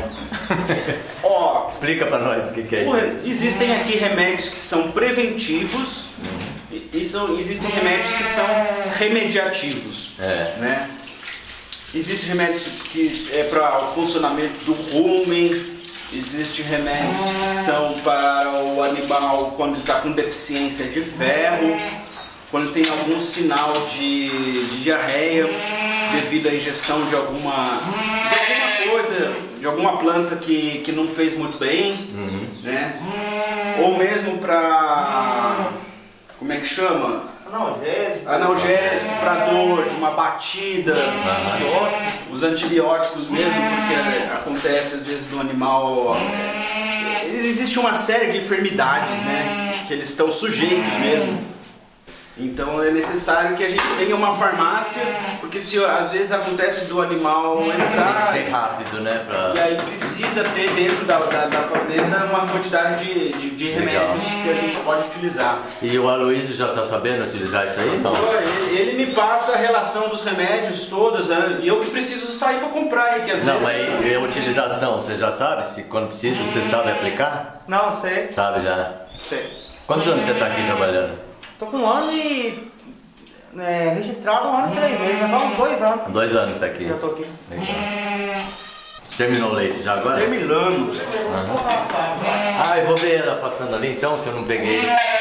Ó, explica pra nós o que, que é isso. Existem aqui remédios que são preventivos. Uhum. E são, existem remédios que são remediativos, é. né? Existem remédios que é para o funcionamento do rumen, existem remédios que são para o animal quando ele está com deficiência de ferro, quando tem algum sinal de, de diarreia devido à ingestão de alguma, de alguma coisa, de alguma planta que, que não fez muito bem, uhum. né? Ou mesmo para... Como é que chama? Analgésico. Analgésico para dor, de uma batida. Uhum. Os antibióticos mesmo, porque acontece às vezes no animal. Existe uma série de enfermidades, né? Que eles estão sujeitos mesmo. Então é necessário que a gente tenha uma farmácia, porque se às vezes acontece do animal entrar... Tem que ser rápido, né? Pra... E aí precisa ter dentro da, da, da fazenda uma quantidade de, de, de remédios que a gente pode utilizar. E o Aloysio já tá sabendo utilizar isso aí, não? Ele, ele me passa a relação dos remédios todos, né? E eu que preciso sair para comprar. E que às Não, vezes... mas e a utilização, você já sabe? Se quando precisa, você sabe aplicar? Não, sei. Sabe já. Sei. Quantos anos você tá aqui trabalhando? Tô com um ano e... É, registrado um ano e três meses. Já tá uns dois anos. Dois anos que tá aqui. Já tô aqui. Legal. Terminou o leite já agora? Terminando. Uhum. Ah, eu vou ver ela passando ali então, que eu não peguei.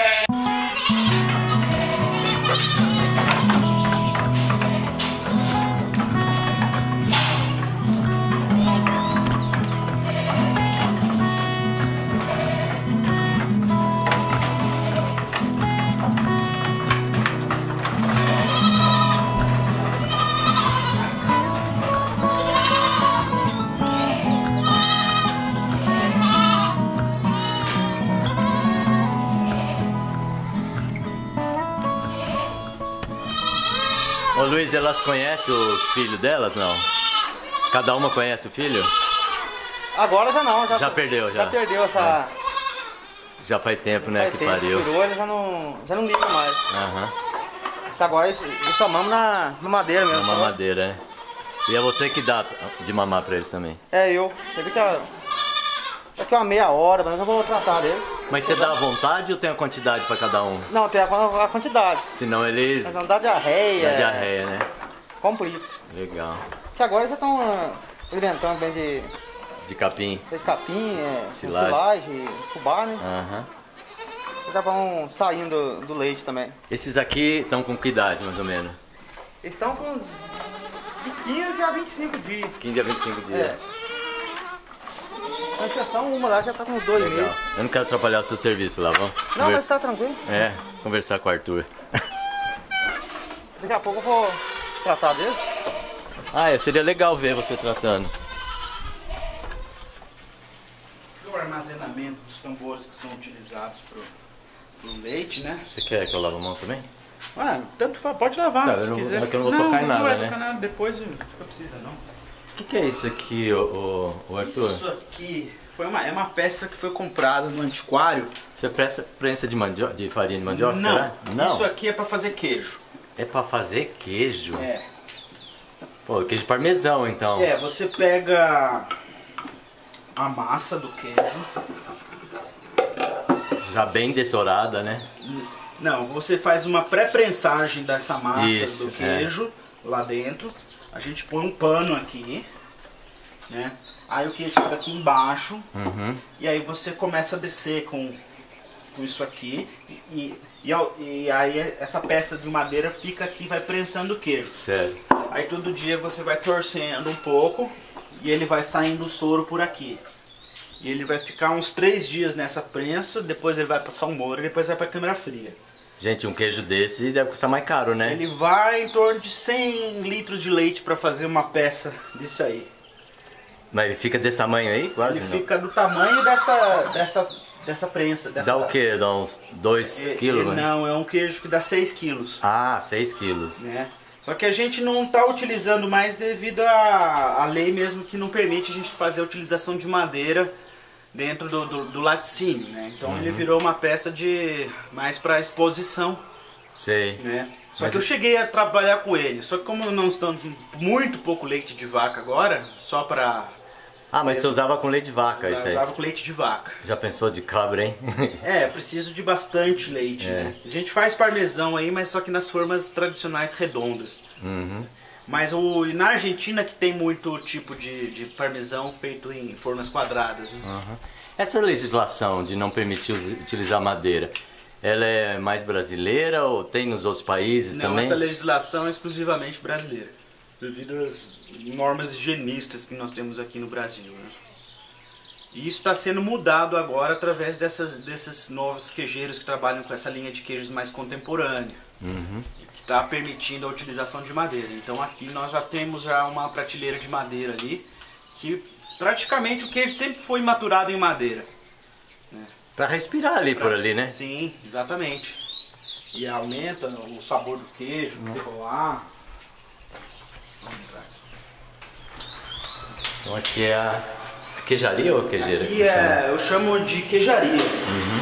Ô Luiz, elas conhecem os filhos delas, não? Cada uma conhece o filho? Agora já não. Já, Já perdeu, já. Já perdeu essa... Já faz tempo, né, faz que tempo pariu. Virou, eles já não, já não ligam mais. Aham. Agora eles, eles tomamos na, na madeira mesmo. Uma só. madeira, né? E é você que dá de mamar pra eles também. É, eu. Você viu que a... daqui uma meia hora, mas eu vou tratar dele. Mas você dá à vontade ou tem a quantidade pra cada um? Não, tem a, a quantidade. Senão eles... Mas não dá diarreia. dá diarreia, né? Complica. Legal. Que agora eles estão uh, alimentando bem de, De capim? de capim, é, Silagem. silagem, fubá, né? Aham. Eles já vão saindo do, do leite também. Esses aqui estão com que idade, mais ou menos? Eles estão com de quinze a vinte e cinco dias. quinze a vinte e cinco dias. É. A exceção, uma lá já tá com dois Legal. meses. Eu não quero atrapalhar o seu serviço lá, vamos? Não, mas tá tranquilo. É, conversar com o Arthur. Daqui a pouco eu vou tratar dele. Ah, é, seria legal ver você tratando. O armazenamento dos tambores que são utilizados para o leite, né? Você quer que eu lave a mão também? Ah, tanto faz, pode lavar, Tá, se eu não- quiser. é que eu não vou tocar em nada, não vai né? tocar nada, depois não precisa não. O que, que é isso aqui, o, o, Arthur? Isso aqui foi uma, é uma peça que foi comprada no antiquário. Você presta prensa de, mandioca, de farinha de mandioca, não, será? Não, isso aqui é para fazer queijo. é pra fazer queijo. É. Pô, queijo parmesão, então. É, você pega a massa do queijo. Já bem dessorada, né? Não, você faz uma pré-prensagem dessa massa Isso, do queijo lá dentro. A gente põe um pano aqui, né? Aí o queijo fica aqui embaixo. Uhum. E aí você começa a descer com, com isso aqui. E, e, ao- e aí essa peça de madeira fica aqui, vai prensando o queijo. Sério. Aí todo dia você vai torcendo um pouco e ele vai saindo o soro por aqui. E ele vai ficar uns três dias nessa prensa, depois ele vai para salmoura e depois vai para câmara fria. Gente, um queijo desse deve custar mais caro, né? Ele vai em torno de cem litros de leite para fazer uma peça disso aí. Mas ele fica desse tamanho aí, quase Ele não? fica do tamanho dessa, dessa, dessa prensa. Dessa, Dá o quê? Dá uns dois É, quilos, é, né? Não, é um queijo que dá seis quilos. Ah, seis quilos. Né? Só que a gente não está utilizando mais devido à, à lei mesmo que não permite a gente fazer a utilização de madeira dentro do, do, do laticínio, né? Então Uhum. ele virou uma peça de mais para exposição, Sei. né? Só Mas que eu e- cheguei a trabalhar com ele, só que como não estamos muito pouco leite de vaca agora, só para Ah, mas você usava com leite de vaca isso aí. usava com leite de vaca. Já pensou de cabra, hein? É, preciso de bastante leite, É. né? A gente faz parmesão aí, mas só que nas formas tradicionais redondas. Uhum. Mas o, e na Argentina que tem muito tipo de, de parmesão feito em formas quadradas. Né? Uhum. Essa legislação de não permitir us- utilizar madeira, ela é mais brasileira ou tem nos outros países Não, também? essa legislação é exclusivamente brasileira, devido às normas higienistas que nós temos aqui no Brasil. Né? E isso está sendo mudado agora através dessas, desses novos queijeiros que trabalham com essa linha de queijos mais contemporânea. Uhum. Está permitindo a utilização de madeira. Então aqui nós já temos já uma prateleira de madeira ali, que praticamente o queijo sempre foi maturado em madeira. Pra respirar ali por ali, né? Sim, exatamente. E aumenta o sabor do queijo, o decolar. Então aqui é a queijaria ou queijeira? Aqui é, eu chamo de queijaria. Uhum.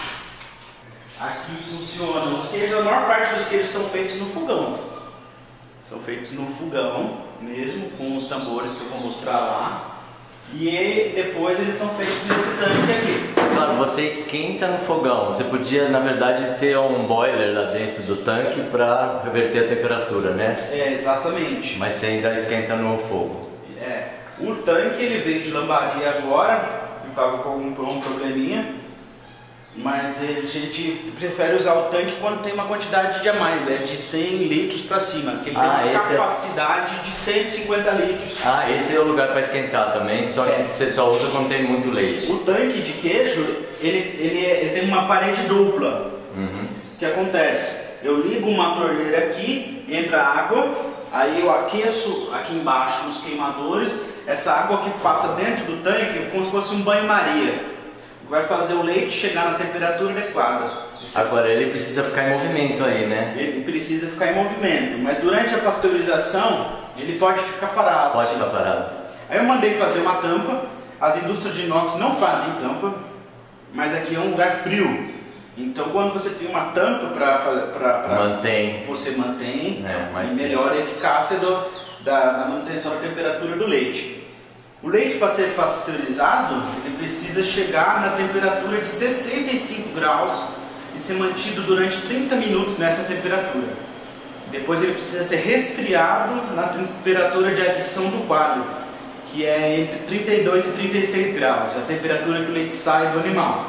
Aqui funciona, os queijos, a maior parte dos queijos são feitos no fogão. São feitos no fogão mesmo, com os tambores que eu vou mostrar lá. E depois eles são feitos nesse tanque aqui. Claro, você esquenta no fogão. Você podia, na verdade, ter um boiler lá dentro do tanque para reverter a temperatura, né? É, exatamente. Mas você ainda esquenta no fogo. É. O tanque ele veio de lambaria agora, eu estava com um, um probleminha. Mas a gente prefere usar o tanque quando tem uma quantidade de a mais, é de cem litros para cima, que ele ah, tem uma capacidade é... de cento e cinquenta litros. Ah, esse é o lugar para esquentar também, só que é. Você só usa quando tem muito leite. O tanque de queijo, ele, ele, é, ele tem uma parede dupla. Uhum. O que acontece? Eu ligo uma torneira aqui, entra água, aí eu aqueço aqui embaixo nos queimadores, essa água que passa dentro do tanque como se fosse um banho-maria. Vai fazer o leite chegar na temperatura adequada. Agora ele precisa ficar em movimento aí, né? Ele precisa ficar em movimento, mas durante a pasteurização ele pode ficar parado. Pode sim. ficar parado. Aí eu mandei fazer uma tampa. As indústrias de inox não fazem tampa, mas aqui é um lugar frio. Então quando você tem uma tampa para mantém, você mantém é, mas e melhora a eficácia do, da, da manutenção da temperatura do leite. O leite, para ser pasteurizado, ele precisa chegar na temperatura de sessenta e cinco graus e ser mantido durante trinta minutos nessa temperatura. Depois ele precisa ser resfriado na temperatura de adição do coalho, que é entre trinta e dois e trinta e seis graus, é a temperatura que o leite sai do animal.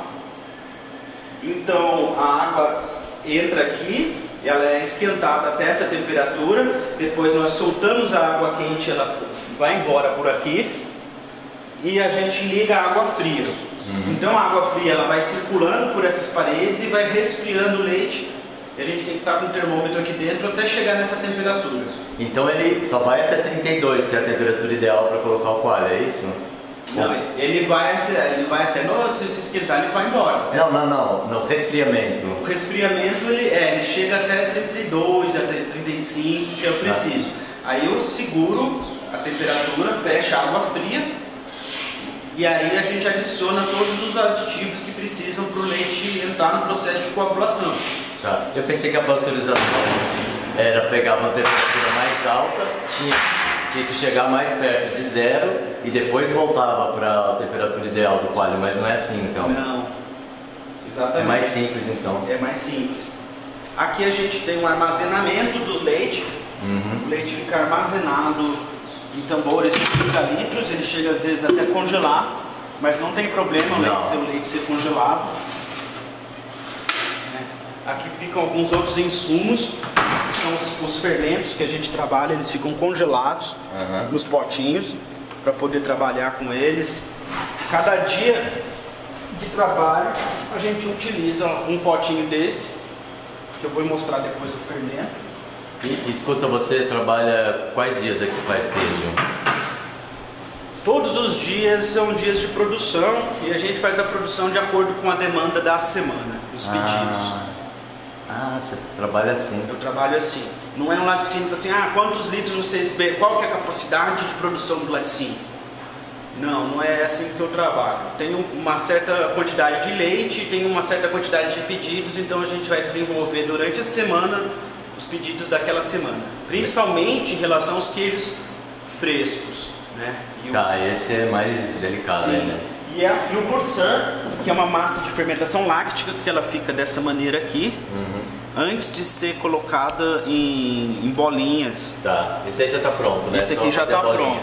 Então a água entra aqui, ela é esquentada até essa temperatura, depois nós soltamos a água quente, ela vai embora por aqui. E a gente liga a água fria. Uhum. Então a água fria ela vai circulando por essas paredes e vai resfriando o leite. E a gente tem que estar com o termômetro aqui dentro até chegar nessa temperatura. Então ele só vai até trinta e dois, que é a temperatura ideal para colocar o coalho, é isso? Não, ele vai, ele vai até no, se esquentar ele vai embora. Não, não, não, no resfriamento. O resfriamento ele, é, ele chega até trinta e dois, até trinta e cinco, que eu preciso. Ah. Aí eu seguro a temperatura, fecho a água fria. E aí a gente adiciona todos os aditivos que precisam para o leite entrar no processo de coagulação. Tá. Eu pensei que a pasteurização era pegar uma temperatura mais alta, tinha, tinha que chegar mais perto de zero e depois voltava para a temperatura ideal do coalho, mas não é assim então. Não, exatamente. É mais simples então. É mais simples. Aqui a gente tem um armazenamento dos leites, uhum. O leite fica armazenado em tambores de trinta litros, ele chega às vezes até congelar, mas não tem problema o leite ser, o leite ser congelado. É. Aqui ficam alguns outros insumos, que são os, os fermentos que a gente trabalha, eles ficam congelados uhum. nos potinhos, para poder trabalhar com eles. Cada dia de trabalho a gente utiliza um potinho desse, que eu vou mostrar depois o fermento. E, escuta, você trabalha quais dias é que você faz queijo? Todos os dias são dias de produção e a gente faz a produção de acordo com a demanda da semana, os pedidos. Ah, ah você trabalha assim. Eu trabalho assim. Não é um laticínio assim, ah, quantos litros vocês bebem, qual que é a capacidade de produção do laticínio? Não, não é assim que eu trabalho. Tenho uma certa quantidade de leite, tenho uma certa quantidade de pedidos, então a gente vai desenvolver durante a semana os pedidos daquela semana, principalmente em relação aos queijos frescos, né? E tá, o... esse é mais delicado, né? E, a, e o Boursin, que é uma massa de fermentação láctica, que ela fica dessa maneira aqui, uhum. antes de ser colocada em, em bolinhas. Tá, esse aí já está pronto, né? Esse aqui já está pronto.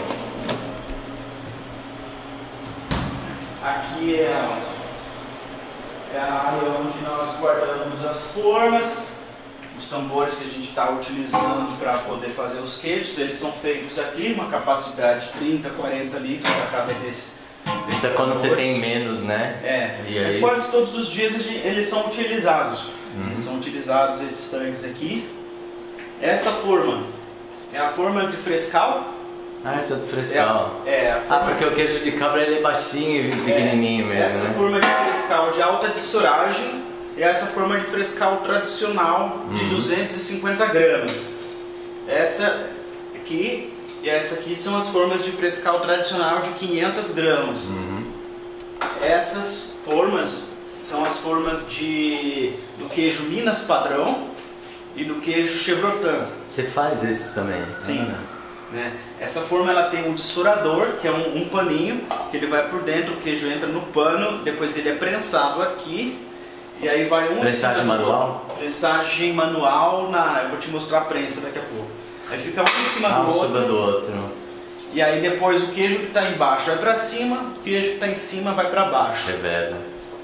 Aqui é a, é a área onde nós guardamos as formas. Os tambores que a gente está utilizando para poder fazer os queijos, eles são feitos aqui, uma capacidade de trinta, quarenta litros a cada desses. Isso é quando você tem menos, né? É, e mas aí... quase todos os dias eles são utilizados. Uhum. Eles são utilizados esses tanques aqui. Essa forma é a forma de frescal. Ah, essa é do frescal. É, é a forma... Ah, porque o queijo de cabra ele é baixinho e pequenininho é, mesmo, essa né? forma de frescal de alta tissuragem, é essa forma de frescal tradicional de Uhum. duzentos e cinquenta gramas. Essa aqui e essa aqui são as formas de frescal tradicional de quinhentas gramas. Uhum. Essas formas são as formas de, do queijo Minas Padrão e do queijo Chevrotin. Você faz esses também? Sim. Ah. Né? Essa forma ela tem um dessurador, que é um, um paninho, que ele vai por dentro, o queijo entra no pano, depois ele é prensado aqui, e aí vai um... Prensagem manual? Prensagem manual, na, eu vou te mostrar a prensa daqui a pouco. Aí fica um em cima Ah, do um outro. cima do outro. E aí depois o queijo que está embaixo vai para cima, o queijo que está em cima vai para baixo. Reveza.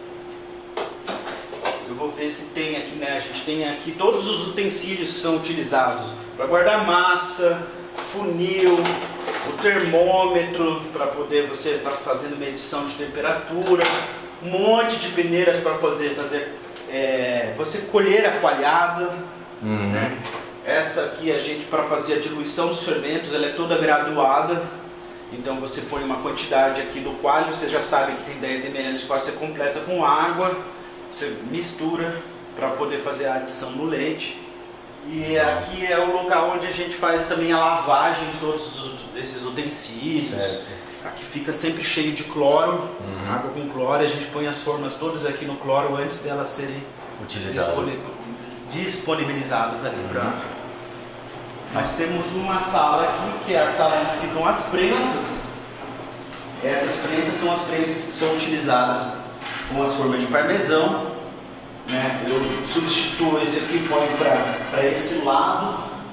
Eu vou ver se tem aqui, né? A gente tem aqui todos os utensílios que são utilizados para guardar massa, funil, o termômetro para poder você estar tá fazendo medição de temperatura, um monte de peneiras para fazer, fazer é, você colher a coalhada. Uhum. Né? Essa aqui a gente para fazer a diluição dos fermentos, ela é toda graduada. Então você põe uma quantidade aqui do coalho, você já sabe que tem dez mililitros de coalho, você completa com água, você mistura para poder fazer a adição no leite. E aqui é o local onde a gente faz também a lavagem de todos esses utensílios. Certo. Aqui fica sempre cheio de cloro, Uhum. água com cloro. A gente põe as formas todas aqui no cloro antes delas serem Utilizadas. disponi- disponibilizadas ali. Uhum. Pra... Nós temos uma sala aqui, que é a sala onde ficam as prensas. Essas prensas são as prensas que são utilizadas com as formas de parmesão. Né? Eu substituo esse aqui, ponho para esse lado,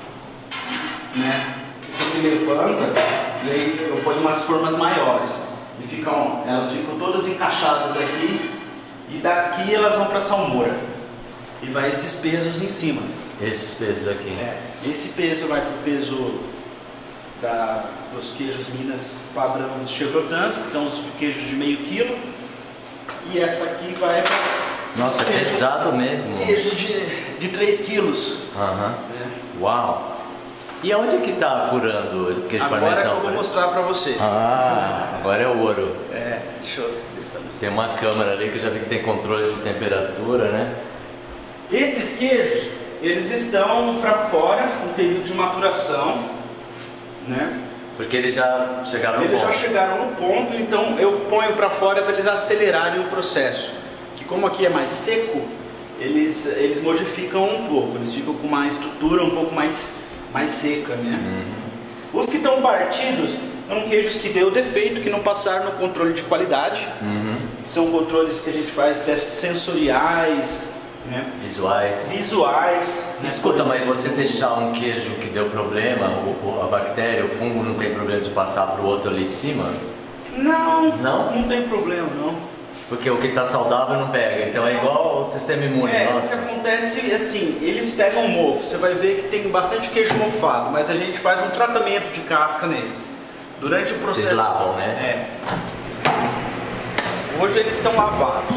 né? Isso aqui levanta e aí eu ponho umas formas maiores e ficam, elas ficam todas encaixadas aqui e daqui elas vão para a salmoura e vai esses pesos em cima. Esses pesos aqui. É, esse peso vai para o peso da, dos queijos Minas Padrão dos Chevrotins, que são os queijos de meio quilo, e essa aqui vai para Nossa, é pesado mesmo. queijo de, de três quilos. Aham. Né? Uau! E aonde que tá curando o queijo Agora parmesão? que eu vou mostrar pra você. Ah, agora é o ouro. É, deixa eu ver essa luz. Tem uma câmera ali que eu já vi que tem controle de temperatura, né? Esses queijos, eles estão pra fora, um período de maturação, né? Porque eles já chegaram no Eles já ponto. chegaram no ponto, então eu ponho pra fora para eles acelerarem o processo. Que como aqui é mais seco, eles, eles modificam um pouco, eles ficam com uma estrutura um pouco mais, mais seca, né? Uhum. Os que estão partidos são queijos que deu defeito, que não passaram no controle de qualidade. Uhum. São controles que a gente faz, testes sensoriais, né? Visuais. Visuais. né? Escuta, Por mas exemplo, você deixar um queijo que deu problema, o, o- a bactéria, o fungo não tem problema de passar para o outro ali de cima? Não, Não? não tem problema, não. Porque o que está saudável não pega, então é igual o sistema imune, É, o que nossa. acontece assim, eles pegam mofo, você vai ver que tem bastante queijo mofado, mas a gente faz um tratamento de casca neles. Durante o processo. Vocês lavam, né? É. Hoje eles estão lavados.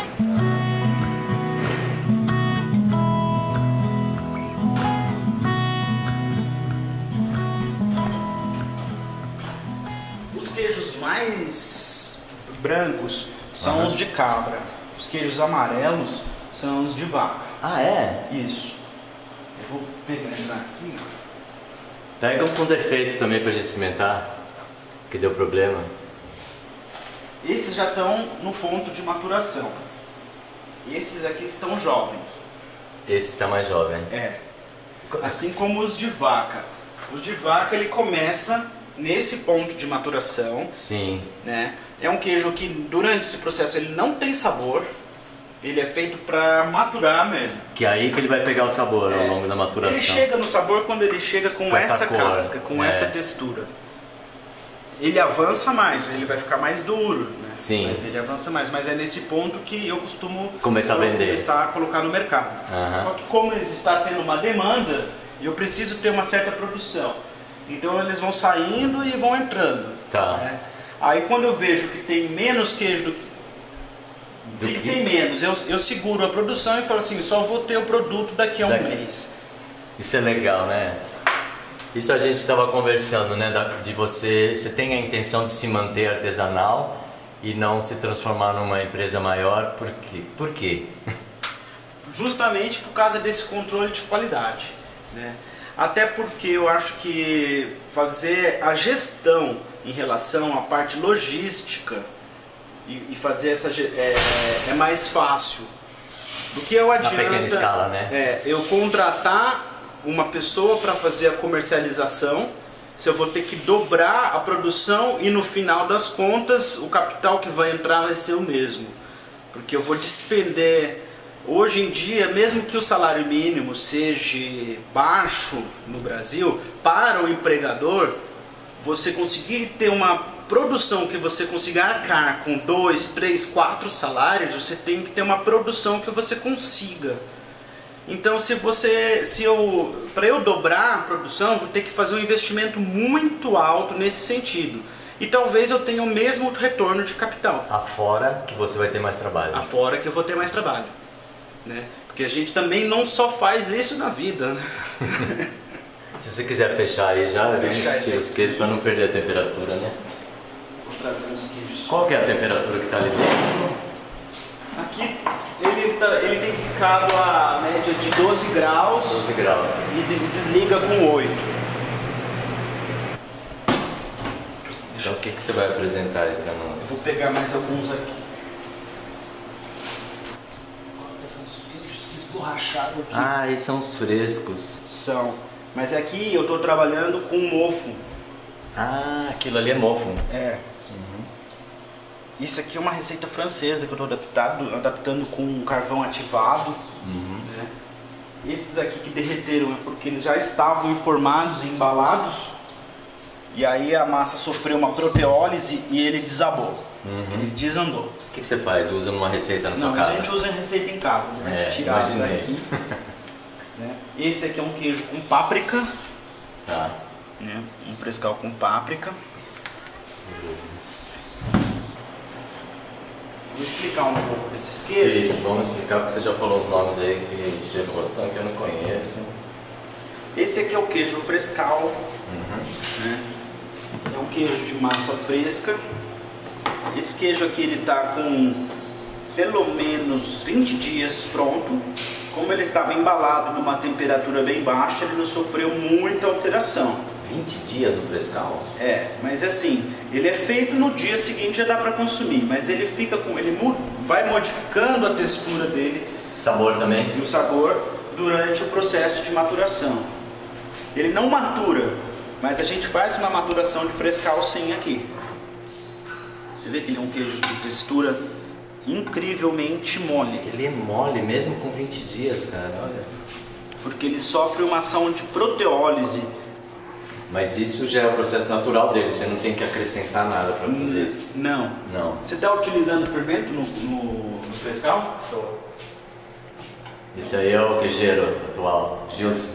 Os queijos mais brancos são Aham. os de cabra. Os queijos amarelos são os de vaca. Ah, é? Isso. Eu vou pegar aqui. Pega um com defeito também pra gente experimentar, que deu problema. Esses já estão no ponto de maturação. E esses aqui estão jovens. Esse está mais jovem. É. Assim como os de vaca. Os de vaca ele começa nesse ponto de maturação, Sim. né? É um queijo que durante esse processo ele não tem sabor. Ele é feito para maturar mesmo. Que é aí que ele vai pegar o sabor ao É. longo da maturação. Ele chega no sabor quando ele chega com, Com essa essa, cor, casca, com é. essa textura. Ele avança mais, ele vai ficar mais duro, né? Sim. Mas ele avança mais, mas é nesse ponto que eu costumo Começar a vender. começar a colocar no mercado. Aham. Só que como eles estão tendo uma demanda, eu preciso ter uma certa produção. Então eles vão saindo e vão entrando. Tá. né? Aí quando eu vejo que tem menos queijo do Do que que- tem menos, eu, eu seguro a produção e falo assim, só vou ter o produto daqui a um Daqui. mês. Isso é legal, né? Isso a gente estava conversando, né? da- De você, você tem a intenção de se manter artesanal e não se transformar numa empresa maior, por quê? Por quê? justamente por causa desse controle de qualidade, né? Até porque eu acho que fazer a gestão em relação à parte logística e, e fazer essa é, é mais fácil do que eu adianta, na pequena escala, né? É, eu contratar uma pessoa para fazer a comercialização, se eu vou ter que dobrar a produção e no final das contas o capital que vai entrar vai ser o mesmo, porque eu vou despender. Hoje em dia, mesmo que o salário mínimo seja baixo no Brasil, para o empregador, você conseguir ter uma produção que você consiga arcar com dois, três, quatro salários, você tem que ter uma produção que você consiga. Então, se você, se eu, para eu dobrar a produção, eu vou ter que fazer um investimento muito alto nesse sentido. E talvez eu tenha o mesmo retorno de capital. Afora que você vai ter mais trabalho. Afora que eu vou ter mais trabalho. Né? Porque a gente também não só faz isso na vida, né? Se você quiser fechar aí já, a gente tira os queijos para não perder a temperatura, né? Vou trazer uns queijos. Qual que é a temperatura que está ali dentro? Aqui ele, tá, ele tem ficado a média de doze graus, doze graus. E desliga com oito. Então o que, que você vai apresentar aí para nós? Eu vou pegar mais alguns aqui. Aqui. Ah, esses são os frescos. São. Mas aqui eu estou trabalhando com mofo. Ah, aquilo ali é mofo. É. Uhum. Isso aqui é uma receita francesa que eu estou adaptando, adaptando com carvão ativado. Uhum. Né? Esses aqui que derreteram é porque eles já estavam enformados e embalados. E aí a massa sofreu uma proteólise e ele desabou. Uhum. Ele desandou. O que, que você faz? Usa numa receita na Não, sua casa? a gente usa receita em casa, né? Vai É, ser tirado imaginei. daqui. Né? Esse aqui é um queijo com páprica. Tá. Né? Um frescal com páprica. Vou explicar um pouco desses queijos. Isso, vamos explicar porque você já falou os nomes aí que chegou, que eu não conheço. Esse aqui é o queijo frescal. Uhum. Né? É um queijo de massa fresca. Esse queijo aqui ele está com pelo menos vinte dias pronto. Como ele estava embalado numa temperatura bem baixa, ele não sofreu muita alteração. vinte dias o frescal? É, mas assim, ele é feito no dia seguinte, já dá para consumir, mas ele fica com, ele vai modificando a textura dele, sabor também? E o sabor durante o processo de maturação. Ele não matura, mas a gente faz uma maturação de frescal sim aqui. Você vê que ele é um queijo de textura incrivelmente mole. Ele é mole mesmo com vinte dias, cara, olha. Porque ele sofre uma ação de proteólise. Mas isso já é o processo natural dele, você não tem que acrescentar nada para fazer isso? Não. Não. Você está utilizando fermento no, no, no frescal? Estou. Esse aí é o queijeiro atual, Gilson.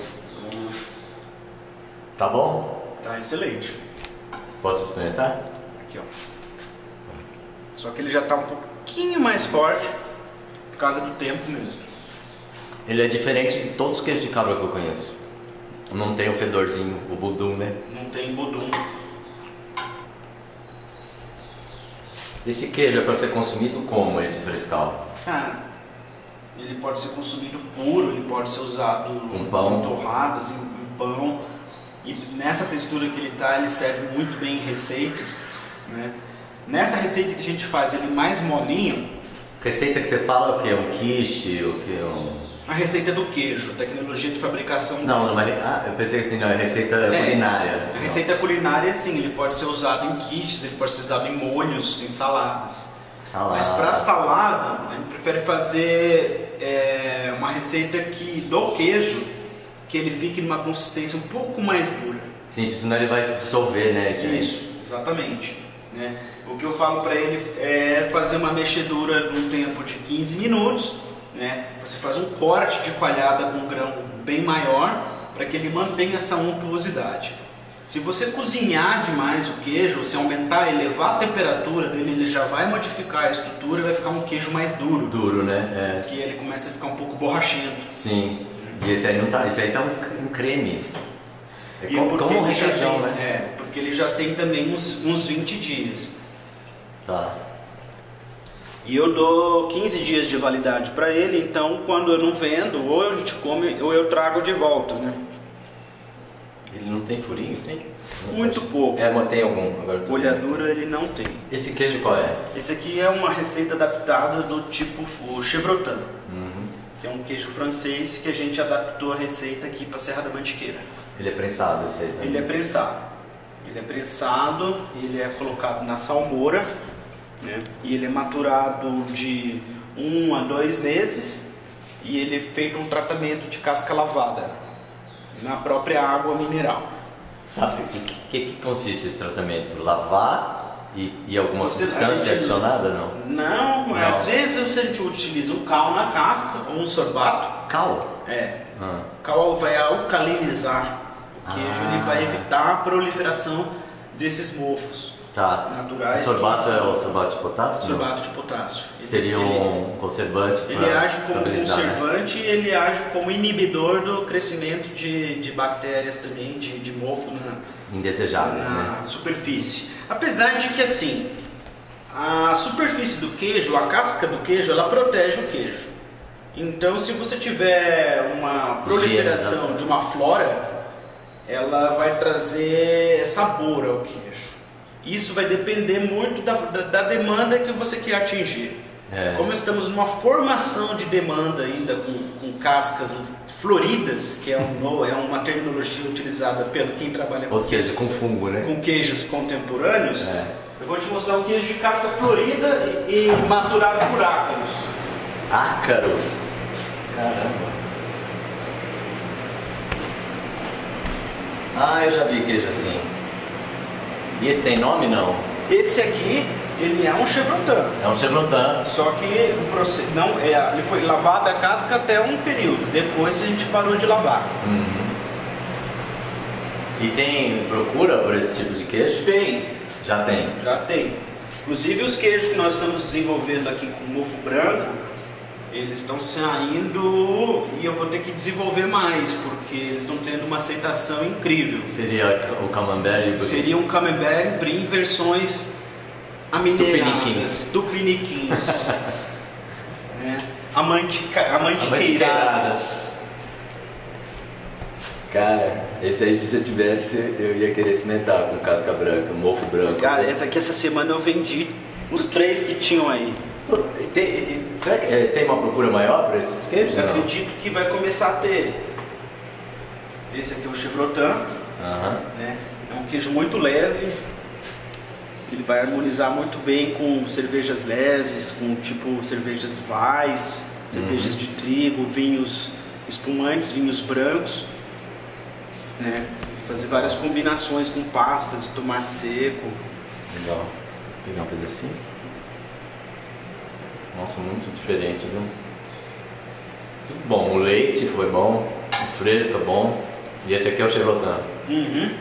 Tá bom? Tá excelente. Posso experimentar? Aqui, ó. Só que ele já está um pouquinho mais forte por causa do tempo mesmo. Ele é diferente de todos os queijos de cabra que eu conheço. Não tem o fedorzinho, o budum, né? Não tem budum. Esse queijo é para ser consumido como esse frescal? Cara, ele pode ser consumido puro, ele pode ser usado com pão, em torradas, em, em pão. E nessa textura que ele tá, ele serve muito bem em receitas, né? Nessa receita que a gente faz ele mais molinho. Receita que você fala o que? Um quiche, o que? Um... A receita do queijo, a tecnologia de fabricação. Não, não, mas ah, eu pensei assim, não, é receita é, culinária. A receita culinária, sim, ele pode ser usado em quiches, ele pode ser usado em molhos, em saladas. Salada. Mas para salada, a gente prefere fazer é, uma receita que, do queijo, que ele fique numa consistência um pouco mais dura. Sim, senão ele vai se dissolver, né? Isso, exatamente. Né? O que eu falo para ele é fazer uma mexedura num tempo de quinze minutos. Né? Você faz um corte de coalhada com um grão bem maior para que ele mantenha essa untuosidade. Se você cozinhar demais o queijo, se aumentar, elevar a temperatura dele, ele já vai modificar a estrutura e vai ficar um queijo mais duro. Duro, né? É. Porque ele começa a ficar um pouco borrachento. Sim. E esse aí não tá, esse aí tá um, um creme. É e como, como um ele já requeijão, tem, né? É, porque ele já tem também uns, uns vinte dias. Tá. E eu dou quinze dias de validade para ele, então quando eu não vendo, ou a gente come ou eu trago de volta, né? Ele não tem furinho? Tem? Não Muito tem. pouco. É, mas tem algum. Agora eu tô Bolhadura ele não tem. vendo. Esse queijo qual é? Esse aqui é uma receita adaptada do tipo o chevrotin, Uhum. que é um queijo francês que a gente adaptou a receita aqui para Serra da Mantiqueira. Ele é prensado, esse aí também. Ele é prensado. Ele é prensado, ele é colocado na salmoura, né? E ele é maturado de um a dois meses e ele é feito um tratamento de casca lavada na própria água mineral. Tá, em que, que, que consiste esse tratamento? Lavar e, e alguma Você- a substância gente- adicionada, não? Não, Não. às vezes a gente utiliza um cal na casca ou um sorbato. Cal? É, Ah. o cal vai alcalinizar o queijo, Ah. ele vai evitar a proliferação desses mofos Tá. naturais. O sorbato que é são- o sorbato de potássio? não? Sorbato de potássio. Ele- Seria ele- um conservante Ele pra age como estabilizar, né? conservante e ele age como inibidor do crescimento de, de bactérias também, de, de mofo na, Indesejáveis, né? na superfície. Apesar de que assim, a superfície do queijo, a casca do queijo, ela protege o queijo. Então se você tiver uma proliferação Higienização. de uma flora, ela vai trazer sabor ao queijo. Isso vai depender muito da, da, da demanda que você quer atingir. É. Como estamos numa formação de demanda ainda com, com cascas floridas, que é, um, no- é uma terminologia utilizada pelo quem trabalha com, Ou seja, com fungo, né? com queijos contemporâneos, É. eu vou te mostrar um queijo de casca florida e, e maturado por ácaros. Ácaros. Caramba. Ah, eu já vi queijo assim. E esse tem nome, não? Esse aqui, ele é um chevrotin. É um chevrotin. Só que o processo não é, ele foi lavado a casca até um período. Depois a gente parou de lavar. Uhum. E tem procura por esse tipo de queijo? Tem, Já tem. já tem. Inclusive os queijos que nós estamos desenvolvendo aqui com mofo branco, eles estão saindo e eu vou ter que desenvolver mais, porque eles estão tendo uma aceitação incrível. Seria o camembert e o brie. Seria um camembert brie em versões ameneiradas, tupiniquins, né? Amantica, amantiqueiradas. Cara, esse aí se você tivesse, eu ia querer experimentar com casca branca, mofo branco. Cara, essa aqui essa semana eu vendi os três que tinham aí. Tem, será que é, tem uma procura maior para esses queijos? Eu ou não? acredito que vai começar a ter. Esse aqui é o chevrotin, Aham. né? É um queijo muito leve. Ele vai harmonizar muito bem com cervejas leves, com tipo cervejas Weiss, cervejas de trigo, vinhos espumantes, vinhos brancos, né? Fazer várias combinações com pastas e tomate seco. Legal. Vou pegar um pedacinho. Nossa, muito diferente, viu? Tudo bom. O leite foi bom, o fresco é bom. E esse aqui é o chevrotin. Uhum.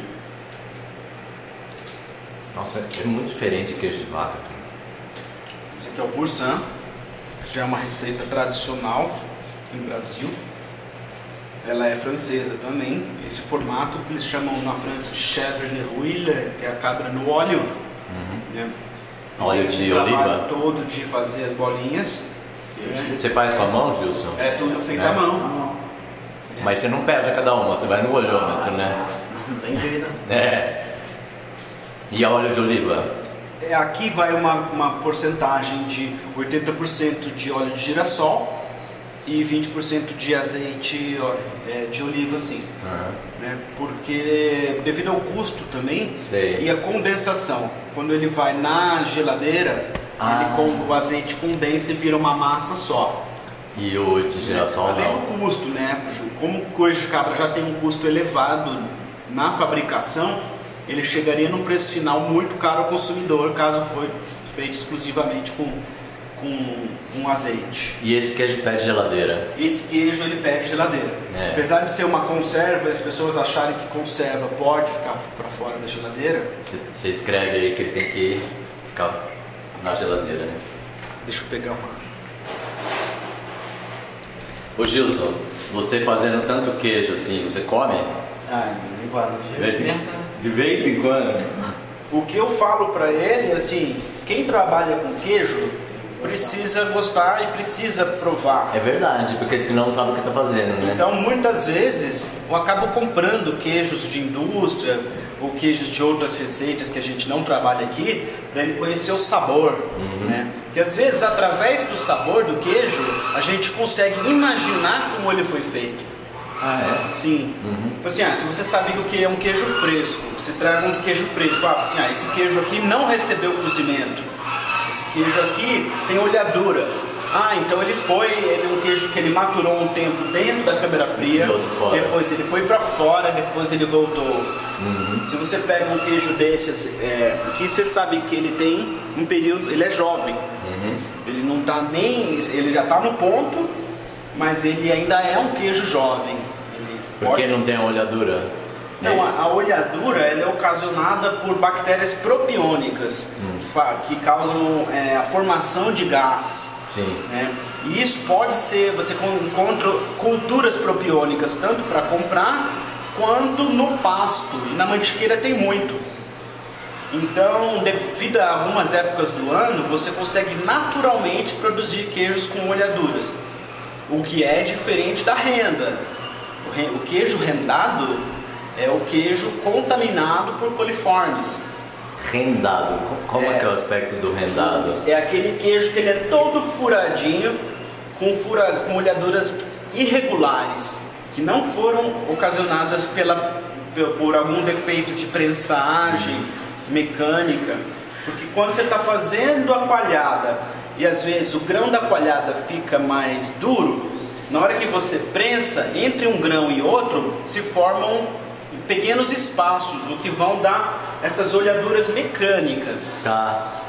Nossa, é muito diferente de queijo de vaca. Esse aqui é o Boursin, já é uma receita tradicional no Brasil. Ela é francesa também. Esse formato que eles chamam na França de chèvre le rouille, que é a cabra no óleo. Né? Óleo Esse de trabalho oliva. todo de fazer as bolinhas. Né? Você faz com a mão, Gilson? É tudo feito É. à mão. Mas você não pesa cada uma, você vai no olhômetro, né? Não tem jeito. É. E a óleo de oliva? É, aqui vai uma, uma porcentagem de oitenta por cento de óleo de girassol e vinte por cento de azeite ó, é, de oliva, assim. Aham. Né? Porque devido ao custo também Sei. e a condensação, quando ele vai na geladeira, Ah. ele com o azeite condensa e vira uma massa só. E o de girassol Além não? do custo, né? Como o queijo de cabra já tem um custo elevado na fabricação, ele chegaria num preço final muito caro ao consumidor, caso for feito exclusivamente com, com, com azeite. E esse queijo pede geladeira? Esse queijo ele pede geladeira. É. Apesar de ser uma conserva, as pessoas acharem que conserva pode ficar para fora da geladeira. Você- Você escreve aí que ele tem que ficar na geladeira, né? Deixa eu pegar uma. Ô Gilson, você fazendo tanto queijo assim, você come? Ah, de vez em quando. De Já vez em- experimenta. De vez em quando? O que eu falo para ele, assim, quem trabalha com queijo precisa gostar e precisa provar. É verdade, porque senão não sabe o que está fazendo, né? Então, muitas vezes, eu acabo comprando queijos de indústria ou queijos de outras receitas que a gente não trabalha aqui, para ele conhecer o sabor, uhum. né? Porque às vezes, através do sabor do queijo, a gente consegue imaginar como ele foi feito. Ah, é? Sim. Uhum. Assim, ah, se você sabe que o que é um queijo fresco, você traz um queijo fresco, ah, assim, ah, esse queijo aqui não recebeu cozimento. Esse queijo aqui tem olhadura. Ah, então ele foi, ele é um queijo que ele maturou um tempo dentro da câmara fria, depois ele foi para fora, depois ele voltou. Uhum. Se você pega um queijo desses, é, aqui você sabe que ele tem um período, ele é jovem. Uhum. Ele não tá nem, ele já está no ponto, mas ele ainda é um queijo jovem. Ele Porque pode... não tem a olhadura? Não, a, a olhadura ela é ocasionada por bactérias propiônicas, hum. que, fa que causam é, a formação de gás. Sim. Né? E isso pode ser, você encontra culturas propiônicas tanto para comprar quanto no pasto, e na mantiqueira tem muito. Então, devido a algumas épocas do ano, você consegue naturalmente produzir queijos com olhaduras, o que é diferente da renda. O, re o queijo rendado é o queijo contaminado por coliformes. Rendado, como é, é que é o aspecto do rendado? É aquele queijo que ele é todo furadinho, com, fura, com olhaduras irregulares, que não foram ocasionadas pela, por algum defeito de prensagem mecânica. Porque quando você está fazendo a coalhada e às vezes o grão da coalhada fica mais duro, na hora que você prensa, entre um grão e outro se formam pequenos espaços, o que vão dar essas olhaduras mecânicas. Tá.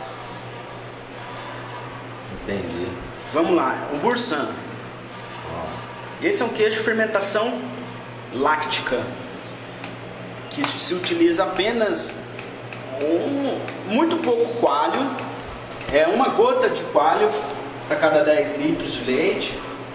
Entendi. Vamos lá, o Boursin. Esse é um queijo de fermentação láctica, que se utiliza apenas um, muito pouco coalho, é uma gota de coalho para cada dez litros de leite.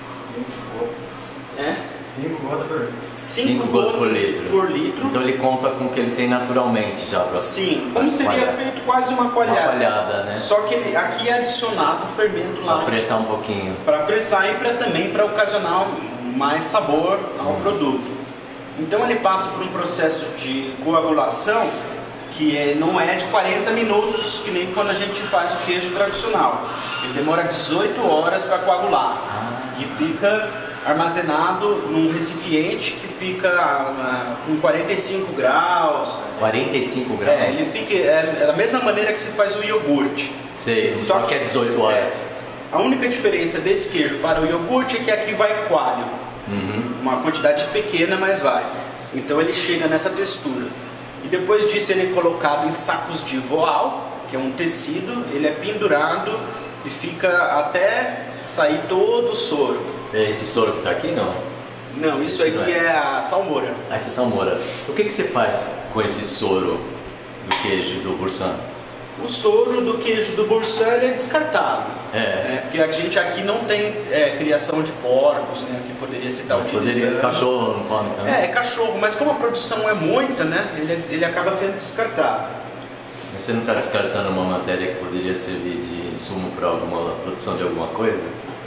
É? cinco gotas por litro. cinco gotas por litro. por litro. Então ele conta com o que ele tem naturalmente já. Pra... Sim, como seria coalhada. Feito quase uma coalhada. Uma coalhada, né? Só que ele, aqui é adicionado o fermento lácteo. Para pressar um pouquinho. Para pressar e pra, também para ocasionar mais sabor ao hum. produto. Então ele passa por um processo de coagulação que é, não é de quarenta minutos, que nem quando a gente faz o queijo tradicional. Ele demora dezoito horas para coagular. Ah. E fica armazenado num recipiente que fica uh, com quarenta e cinco graus. quarenta e cinco graus? É, ele fica é, é da mesma maneira que se faz o iogurte. Sei, só, só que é dezoito horas. É, a única diferença desse queijo para o iogurte é que aqui vai coalho. Uhum. Uma quantidade pequena, mas vai. Então ele chega nessa textura. E depois disso ele é colocado em sacos de voal, que é um tecido, ele é pendurado e fica até sair todo o soro. É esse soro que está aqui, não? Não, isso esse aqui é. é a salmoura. Ah, essa salmoura. O que, que você faz com esse soro do queijo do Boursin? O soro do queijo do Boursin é descartado. É. Né? Porque a gente aqui não tem é, criação de porcos, né? Que poderia se estar utilizando. Poderia, cachorro não come também? É, é cachorro, mas como a produção é muita, né? Ele, ele acaba sendo descartado. Mas você não está descartando uma matéria que poderia servir de insumo para alguma produção de alguma coisa?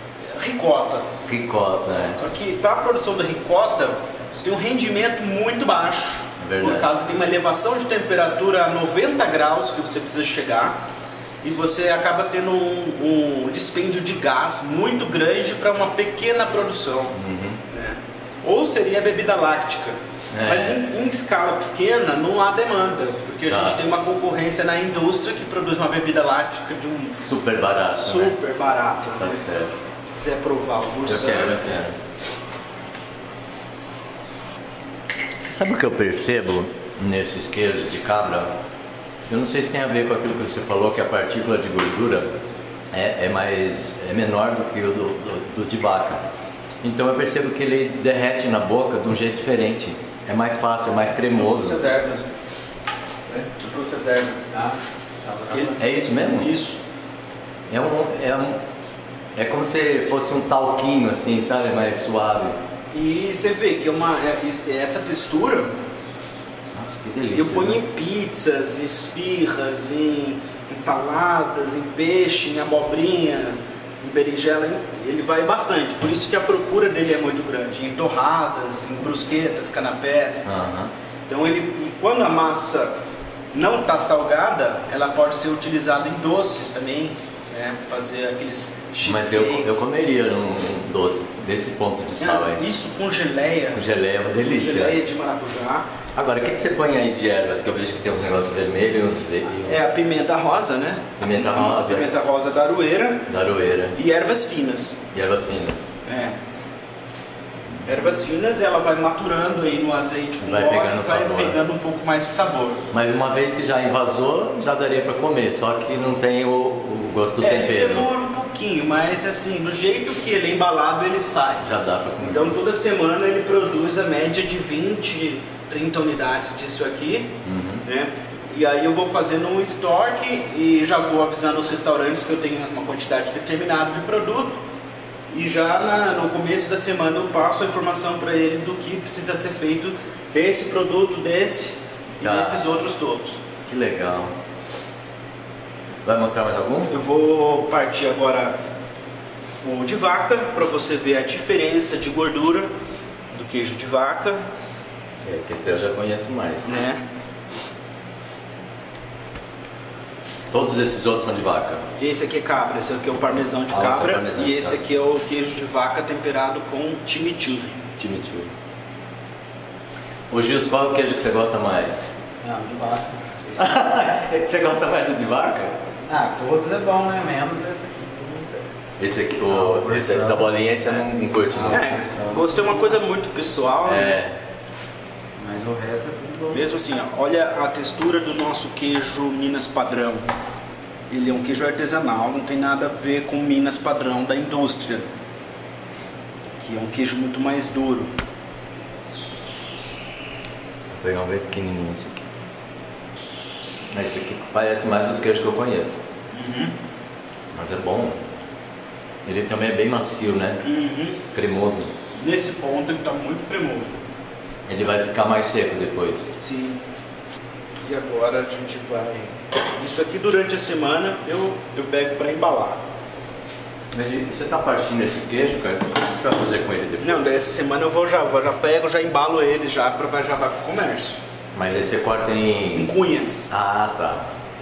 Ricota. Ricota, é. Só que para a produção da ricota, você tem um rendimento muito baixo. É verdade. Por causa de uma elevação de temperatura a noventa graus que você precisa chegar. E você acaba tendo um, um dispêndio de gás muito grande para uma pequena produção. Uhum. Né? Ou seria a bebida láctica. É. Mas em, em escala pequena não há demanda, porque a tá. gente tem uma concorrência na indústria que produz uma bebida láctica de um super barato. Super né? barato. Tá né? certo. Se quiser provar o Boursin. Eu quero, eu quero. Você sabe o que eu percebo nesses queijos de cabra? Eu não sei se tem a ver com aquilo que você falou, que a partícula de gordura é, é mais é menor do que o do, do, do de vaca. Então eu percebo que ele derrete na boca de um jeito diferente. É mais fácil, é mais cremoso. Trouxe as ervas. Eu trouxe as ervas. Ah, é isso mesmo? Isso. É um, é um, é como se fosse um talquinho assim, sabe? Mais suave. E você vê que é uma, é, essa textura. Nossa, que delícia. Eu ponho né? em pizzas, em esfirras, em, em saladas, em peixe, em abobrinha. em berinjela ele vai bastante, por isso que a procura dele é muito grande, em torradas, em brusquetas, canapés. Uhum. Então ele, e quando a massa não está salgada, ela pode ser utilizada em doces também, né? Fazer aqueles cheesecakes. Mas eu, eu comeria um doce desse ponto de sal aí. Isso com geleia. Com geleia é uma delícia. Com geleia de maracujá. Agora, o que, que você põe aí de ervas? Que eu vejo que tem uns negócios vermelhos, uns verdes. É a pimenta rosa, né? Pimenta a nossa rosa. Pimenta rosa da aroeira. Da aroeira. E ervas finas. E ervas finas. É. Ervas finas, ela vai maturando aí no azeite com vai óleo, pegando vai sabor. pegando um pouco mais de sabor. Mas uma vez que já invasou, já daria pra comer, só que não tem o, o gosto do é, tempero. demora um pouquinho, mas assim, do jeito que ele é embalado, ele sai. Já dá pra comer. Então toda semana ele produz a média de vinte, trinta unidades disso aqui, Uhum. né? E aí eu vou fazendo um estoque e já vou avisando os restaurantes que eu tenho uma quantidade determinada de produto. E já na, no começo da semana eu passo a informação para ele do que precisa ser feito desse produto, desse e Tá. desses outros todos. Que legal. Vai mostrar mais algum? Eu vou partir agora o de vaca para você ver a diferença de gordura do queijo de vaca, É, que esse eu já conheço mais. né? Todos esses outros são de vaca. Esse aqui é cabra, esse aqui é o parmesão de Ah, esse é o cabra parmesão e de esse cabra. aqui é o queijo de vaca temperado com chimichurri. Chimichurri. Ô Gilson, qual é o queijo que você gosta mais? Ah, de vaca. Você gosta mais do de vaca? Ah, todos é bom, né? Menos esse aqui. Esse aqui, o, Ah, esse, essa bolinha aí você não, não curte não? É, gosto é uma coisa muito pessoal, né? É. Mas o resto é tudo bom. Mesmo assim, ó, olha a textura do nosso queijo Minas Padrão. Ele é um queijo artesanal, não tem nada a ver com Minas Padrão da indústria, que é um queijo muito mais duro. Vou pegar um bem pequenininho esse aqui. Esse aqui parece mais os queijos que eu conheço. Uhum. Mas é bom. Ele também é bem macio, né? Uhum. Cremoso. Nesse ponto ele está muito cremoso. Ele vai ficar mais seco depois. Sim. E agora a gente vai... Isso aqui durante a semana eu, eu pego para embalar. Mas você tá partindo esse queijo, cara? O que você vai fazer com ele depois? Não, dessa semana eu vou já, vou, já pego, já embalo ele já para já vai pro comércio. Mas aí você corta Em em... cunhas. Ah, tá.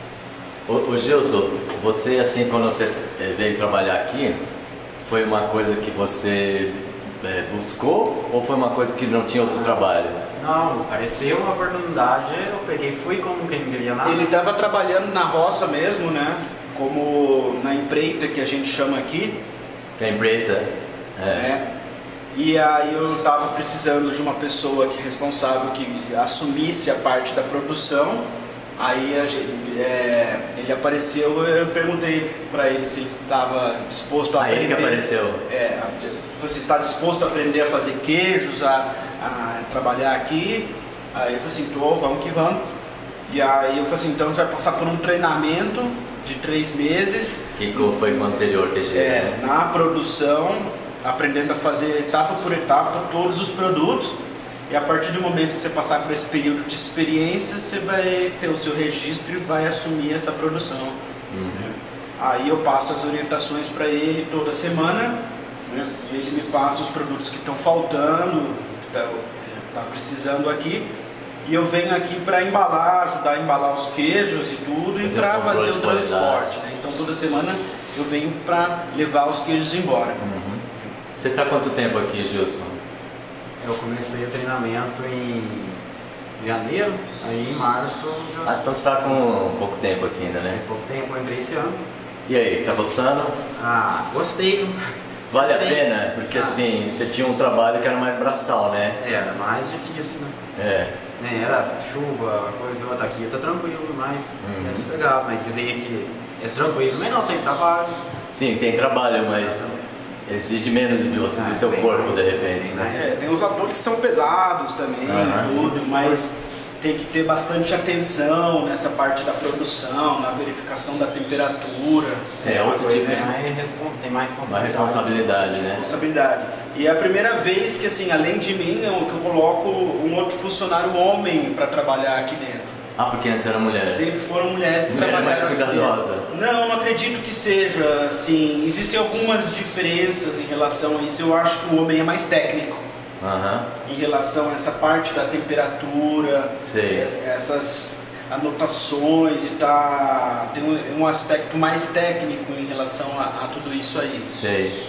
Ô, ô Gilson, você assim, quando você veio trabalhar aqui, foi uma coisa que você é, buscou ou foi uma coisa que não tinha outro trabalho? Não, apareceu uma oportunidade, eu peguei, fui como quem não queria nada. Ele estava trabalhando na roça mesmo, né? Como na empreita que a gente chama aqui, Que é empreita? É. né? E aí eu estava precisando de uma pessoa que responsável que assumisse a parte da produção. Aí a gente, é, ele apareceu, eu perguntei para ele se ele estava disposto a Ah, ele aprender. que apareceu. É, você está disposto a aprender a fazer queijos, a, a trabalhar aqui? Aí eu falei assim, tô, vamos que vamos. E aí eu falei assim, então você vai passar por um treinamento de três meses. Que foi com o anterior que a gente... É, na produção, aprendendo a fazer etapa por etapa todos os produtos. E a partir do momento que você passar por esse período de experiência, você vai ter o seu registro e vai assumir essa produção. Uhum. Aí eu passo as orientações para ele toda semana, né? Ele me passa os produtos que estão faltando, que está tá precisando aqui. E eu venho aqui para embalar, ajudar a embalar os queijos e tudo, Fazer e para o controle fazer o de qualidade. transporte. Né? Então toda semana eu venho para levar os queijos embora. Uhum. Você está há quanto tempo aqui, Gilson? Eu comecei o treinamento em janeiro, aí em março já... Ah, então você está com pouco tempo aqui ainda, né? Tem pouco tempo, eu entrei esse ano. E aí, tá gostando? Ah, gostei. Vale a Entrei. pena? Porque Ah. assim, você tinha um trabalho que era mais braçal, né? Era mais difícil, né? É. Né, era chuva, coisa outra aqui, tá tranquilo, mas Uhum. é sossegado, mas dizer que é tranquilo, mas não tem trabalho. Sim, tem trabalho, mas exige menos de você, do Ah, seu bem, corpo, de bem repente, né? mais. É, tem os atores que são pesados também, Aham. tudo, mas tem que ter bastante atenção nessa parte da produção, na verificação da temperatura. É, uma outro coisa, tipo de- é mais respon- tem mais Uma responsabilidade. responsabilidade, né? Responsabilidade. E é a primeira vez que, assim, além de mim, eu, que eu coloco um outro funcionário homem para trabalhar aqui dentro. Ah, porque antes era mulher. Sempre foram mulheres que Mulher trabalharam. mais cuidadosa. Não, não acredito que seja assim. Existem algumas diferenças em relação a isso. Eu acho que o homem é mais técnico. Aham. Em relação a essa parte da temperatura, Sei. essas anotações e tá, tem um, um aspecto mais técnico em relação a, a tudo isso aí. Sei.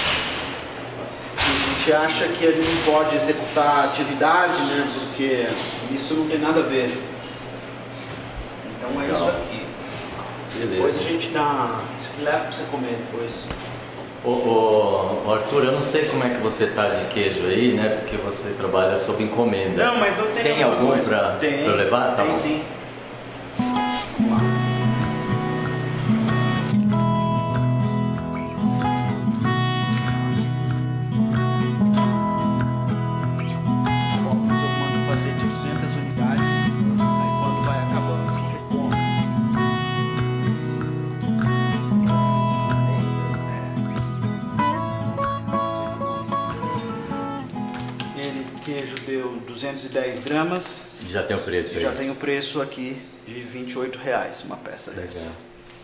A gente acha que ele não pode executar atividade, né? Porque isso não tem nada a ver. Então é isso aqui. Beleza. Depois a gente dá. Isso aqui leva pra você comer depois. Ô, ô, ô, Arthur, eu não sei como é que você tá de queijo aí, né? Porque você trabalha sob encomenda. Não, mas eu tenho. Tem algum coisa. pra, tem, pra levar? Tá tem bom. sim. Queijo deu duzentos e dez gramas. Já tem o preço aí. Já tem o preço aqui de vinte e oito reais uma peça dessa. Legal.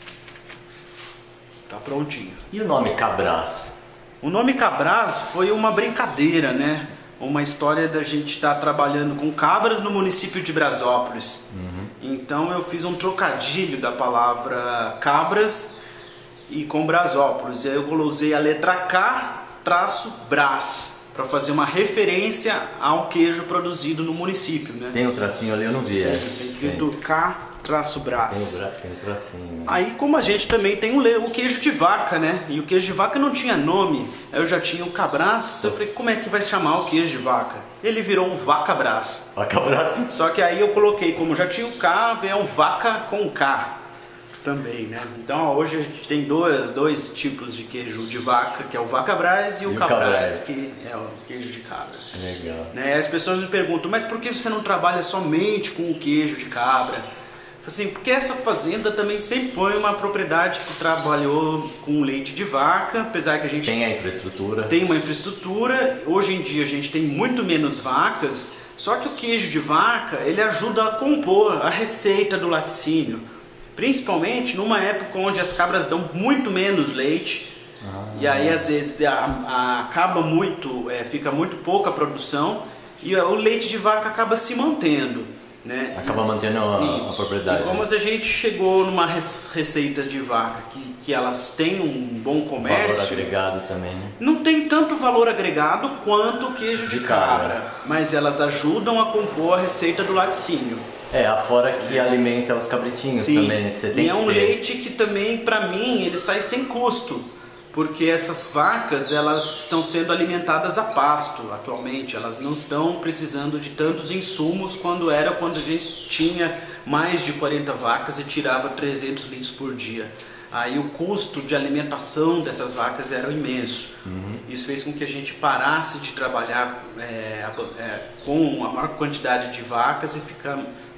Tá prontinho. E o nome Cabras? O nome Cabras foi uma brincadeira, né? Uma história da gente estar trabalhando com cabras no município de Brasópolis. Uhum. Então eu fiz um trocadilho da palavra cabras e com Brasópolis. E aí eu usei a letra K traço Brás, para fazer uma referência ao queijo produzido no município, né? Tem um tracinho ali, eu não vi, é? Tem, tem escrito K traço Brás. Tem o, bra... tem o tracinho. Aí, como a gente também tem o, le... o queijo de vaca, né? E o queijo de vaca não tinha nome. Aí eu já tinha o Cabras. Eu falei, como é que vai se chamar o queijo de vaca? Ele virou um Vacabras. Vacabras. Só que aí eu coloquei, como já tinha o K, veio um vaca com K também, né? Então ó, hoje a gente tem dois, dois tipos de queijo de vaca, que é o Vacabras e o, e o Cabras, Cabras, que é o queijo de cabra. Legal. Né? As pessoas me perguntam, mas por que você não trabalha somente com o queijo de cabra? Assim, porque essa fazenda também sempre foi uma propriedade que trabalhou com leite de vaca, apesar que a gente tem a infraestrutura. Tem uma infraestrutura. Hoje em dia a gente tem muito menos vacas, só que o queijo de vaca ele ajuda a compor a receita do laticínio, principalmente numa época onde as cabras dão muito menos leite. Ah. E aí às vezes a, a, acaba muito, é, fica muito pouca a produção e o leite de vaca acaba se mantendo. Né? Acaba mantendo a, a propriedade. E como a gente chegou numa receita de vaca que, que elas têm um bom comércio, valor agregado também, né? Não tem tanto valor agregado quanto o queijo de, de cabra, cabra, mas elas ajudam a compor a receita do laticínio. É, afora que alimenta os cabritinhos. Sim. Também, né? Você tem e que é um ter. leite que também, para mim, ele sai sem custo. Porque essas vacas, elas estão sendo alimentadas a pasto atualmente, elas não estão precisando de tantos insumos quando era quando a gente tinha mais de quarenta vacas e tirava trezentos litros por dia. Aí o custo de alimentação dessas vacas era imenso. Uhum. Isso fez com que a gente parasse de trabalhar é, é, com a maior quantidade de vacas e ficar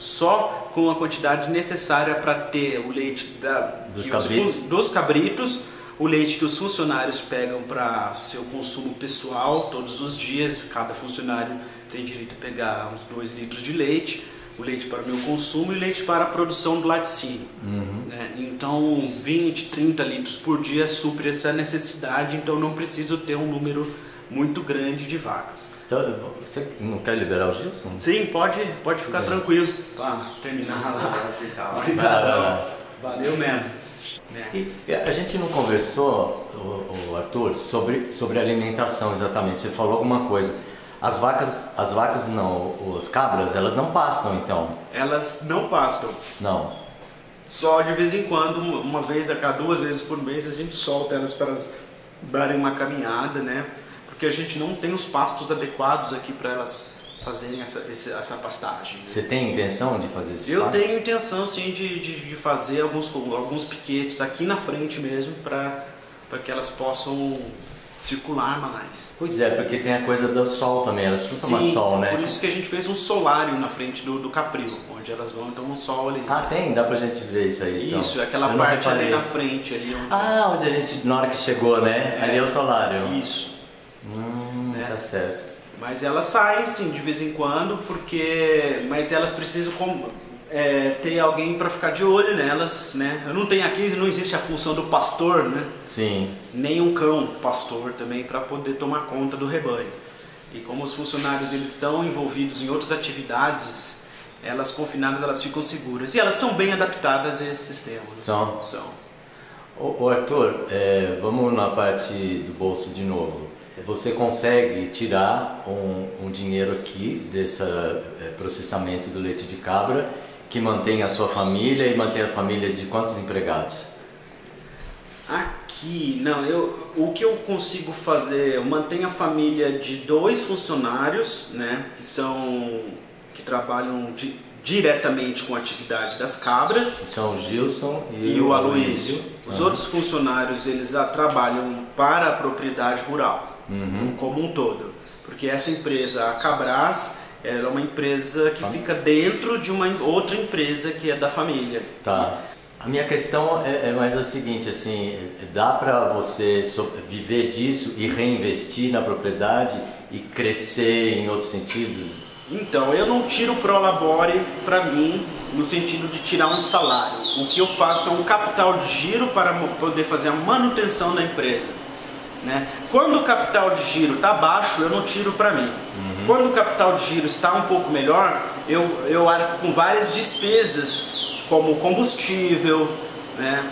só com a quantidade necessária para ter o leite da, dos, cabritos. Os, dos cabritos, o leite que os funcionários pegam para seu consumo pessoal todos os dias. Cada funcionário tem direito a pegar uns dois litros de leite, o leite para o meu consumo e o leite para a produção do laticínio. Uhum. Né? Então vinte, trinta litros por dia supre essa necessidade, então não preciso ter um número muito grande de vacas. Então, você não quer liberar o Gilson? Sim, pode, pode ficar Sim. tranquilo para terminar lá. Obrigado. Valeu mesmo. E a gente não conversou, o, o Arthur, sobre, sobre alimentação exatamente. Você falou alguma coisa. As vacas, as vacas não, as cabras, elas não pastam então? Elas não pastam. Não. Só de vez em quando, uma vez a cada duas vezes por mês, a gente solta elas para elas darem uma caminhada, né? Porque a gente não tem os pastos adequados aqui para elas fazerem essa, essa pastagem. Você tem intenção de fazer isso? Eu tenho intenção sim de, de, de fazer alguns, alguns piquetes aqui na frente mesmo para que elas possam circular mais. Pois é, porque tem a coisa do sol também, elas precisam sim, tomar sol, né? Por isso que a gente fez um solário na frente do, do capril, onde elas vão tomar um sol ali. Ah, tem? Dá pra gente ver isso aí? Então. Isso, aquela Eu parte ali na frente. Ali onde... Ah, onde a gente, na hora que chegou, né? É, ali é o solário. Isso. Hum, né? Tá certo. Mas elas saem sim de vez em quando, porque mas elas precisam é, ter alguém para ficar de olho nelas, né? Eu não tenho aqui, não existe a função do pastor, né? Sim. Nem um cão pastor também para poder tomar conta do rebanho. E como os funcionários eles estão envolvidos em outras atividades, elas confinadas elas ficam seguras e elas são bem adaptadas a esse sistema. Né? São. São. Ô, ô Arthur, é, vamos na parte do bolso de novo. Você consegue tirar um, um dinheiro aqui desse é, processamento do leite de cabra que mantém a sua família e mantém a família de quantos empregados? Aqui, não, eu, o que eu consigo fazer, eu mantenho a família de dois funcionários, né, que são, que trabalham di, diretamente com a atividade das cabras. São o Gilson e, e o Aloysio. Os uhum. outros funcionários, eles a, trabalham para a propriedade rural, uhum. como um todo. Porque essa empresa, a Cabras, ela é uma empresa que fica dentro de uma outra empresa que é da família. Tá. A minha questão é, é mais o seguinte, assim, dá para você viver disso e reinvestir na propriedade e crescer em outros sentidos? Então, eu não tiro o Prolabore para mim no sentido de tirar um salário. O que eu faço é um capital de giro para poder fazer a manutenção da empresa. Né? Quando o capital de giro está baixo, eu não tiro para mim. Uhum. Quando o capital de giro está um pouco melhor, eu, eu arco com várias despesas, como combustível, né?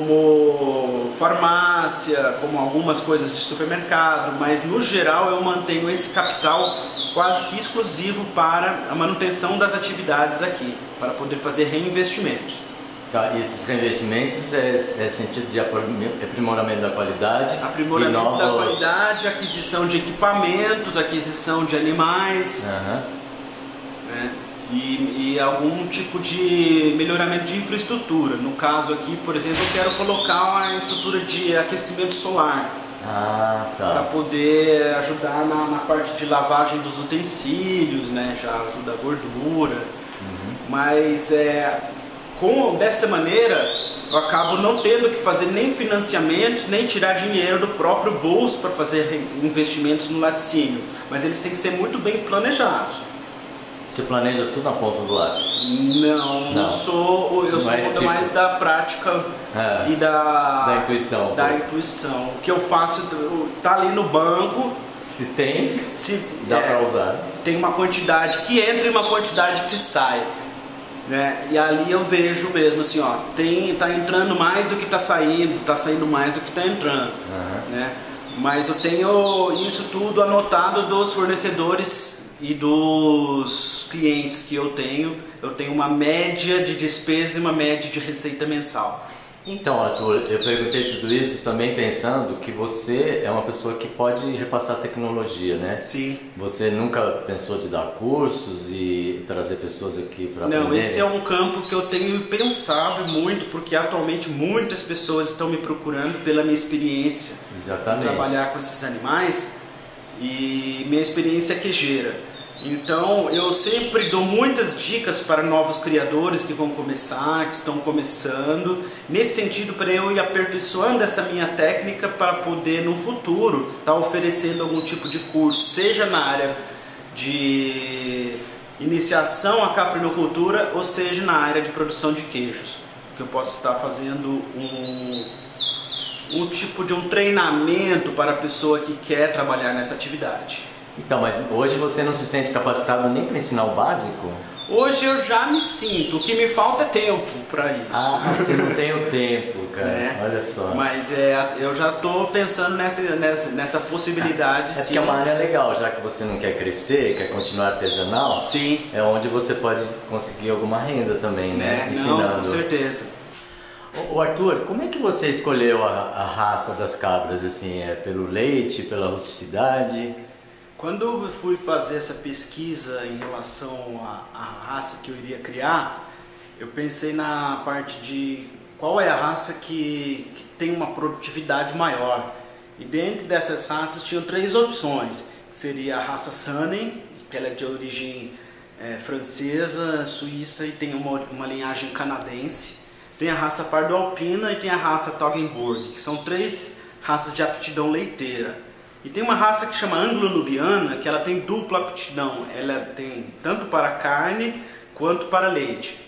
Como farmácia, como algumas coisas de supermercado, mas no geral eu mantenho esse capital quase que exclusivo para a manutenção das atividades aqui, para poder fazer reinvestimentos. Tá, e esses reinvestimentos é, é sentido de aprimoramento da qualidade? Aprimoramento novos... da qualidade, aquisição de equipamentos, aquisição de animais, uhum. né? E, e algum tipo de melhoramento de infraestrutura. No caso aqui, por exemplo, eu quero colocar uma estrutura de aquecimento solar. Ah, tá. Para poder ajudar na, na parte de lavagem dos utensílios, né? Já ajuda a gordura. Uhum. Mas é, com, dessa maneira eu acabo não tendo que fazer nem financiamentos, nem tirar dinheiro do próprio bolso para fazer investimentos no laticínio. Mas eles têm que ser muito bem planejados. Você planeja tudo na ponta do lápis? Não, não sou, eu sou mais, muito tipo... mais da prática é, e da, da intuição. Da intuição. O que eu faço, tá ali no banco. Se tem, se, dá é, para usar. Tem uma quantidade que entra e uma quantidade que sai. Né? E ali eu vejo mesmo assim, ó, tem, tá entrando mais do que tá saindo, tá saindo mais do que tá entrando. Uhum. Né? Mas eu tenho isso tudo anotado dos fornecedores e dos clientes que eu tenho. Eu tenho uma média de despesa e uma média de receita mensal. Então, Arthur, eu perguntei tudo isso também pensando que você é uma pessoa que pode repassar tecnologia, né? Sim. Você nunca pensou de dar cursos e trazer pessoas aqui para aprender? Não, esse é um campo que eu tenho pensado muito, porque atualmente muitas pessoas estão me procurando pela minha experiência. Exatamente. De trabalhar com esses animais. E minha experiência é quejeira. Então eu sempre dou muitas dicas para novos criadores que vão começar, que estão começando, nesse sentido para eu ir aperfeiçoando essa minha técnica para poder no futuro estar oferecendo algum tipo de curso, seja na área de iniciação à caprinocultura ou seja na área de produção de queijos, que eu posso estar fazendo um um tipo de um treinamento para a pessoa que quer trabalhar nessa atividade. Então, mas hoje você não se sente capacitado nem para ensinar o básico? Hoje eu já me sinto, o que me falta é tempo para isso. Ah, você não tem o tempo, cara, é, olha só. Mas é, eu já estou pensando nessa, nessa, nessa possibilidade. É que é uma área legal, já que você não quer crescer, quer continuar artesanal. Sim. É onde você pode conseguir alguma renda também, né? É, ensinando. Não, com certeza. O Arthur, como é que você escolheu a, a raça das cabras? Assim, é pelo leite, pela rusticidade? Quando eu fui fazer essa pesquisa em relação à, à raça que eu iria criar, eu pensei na parte de qual é a raça que, que tem uma produtividade maior. E dentro dessas raças tinham três opções. Seria a raça Sannen, que ela é de origem é, francesa, suíça e tem uma, uma linhagem canadense. Tem a raça Pardo Alpina e tem a raça Toggenburg, que são três raças de aptidão leiteira. E tem uma raça que chama Anglo-Nubiana, que ela tem dupla aptidão. Ela tem tanto para carne quanto para leite.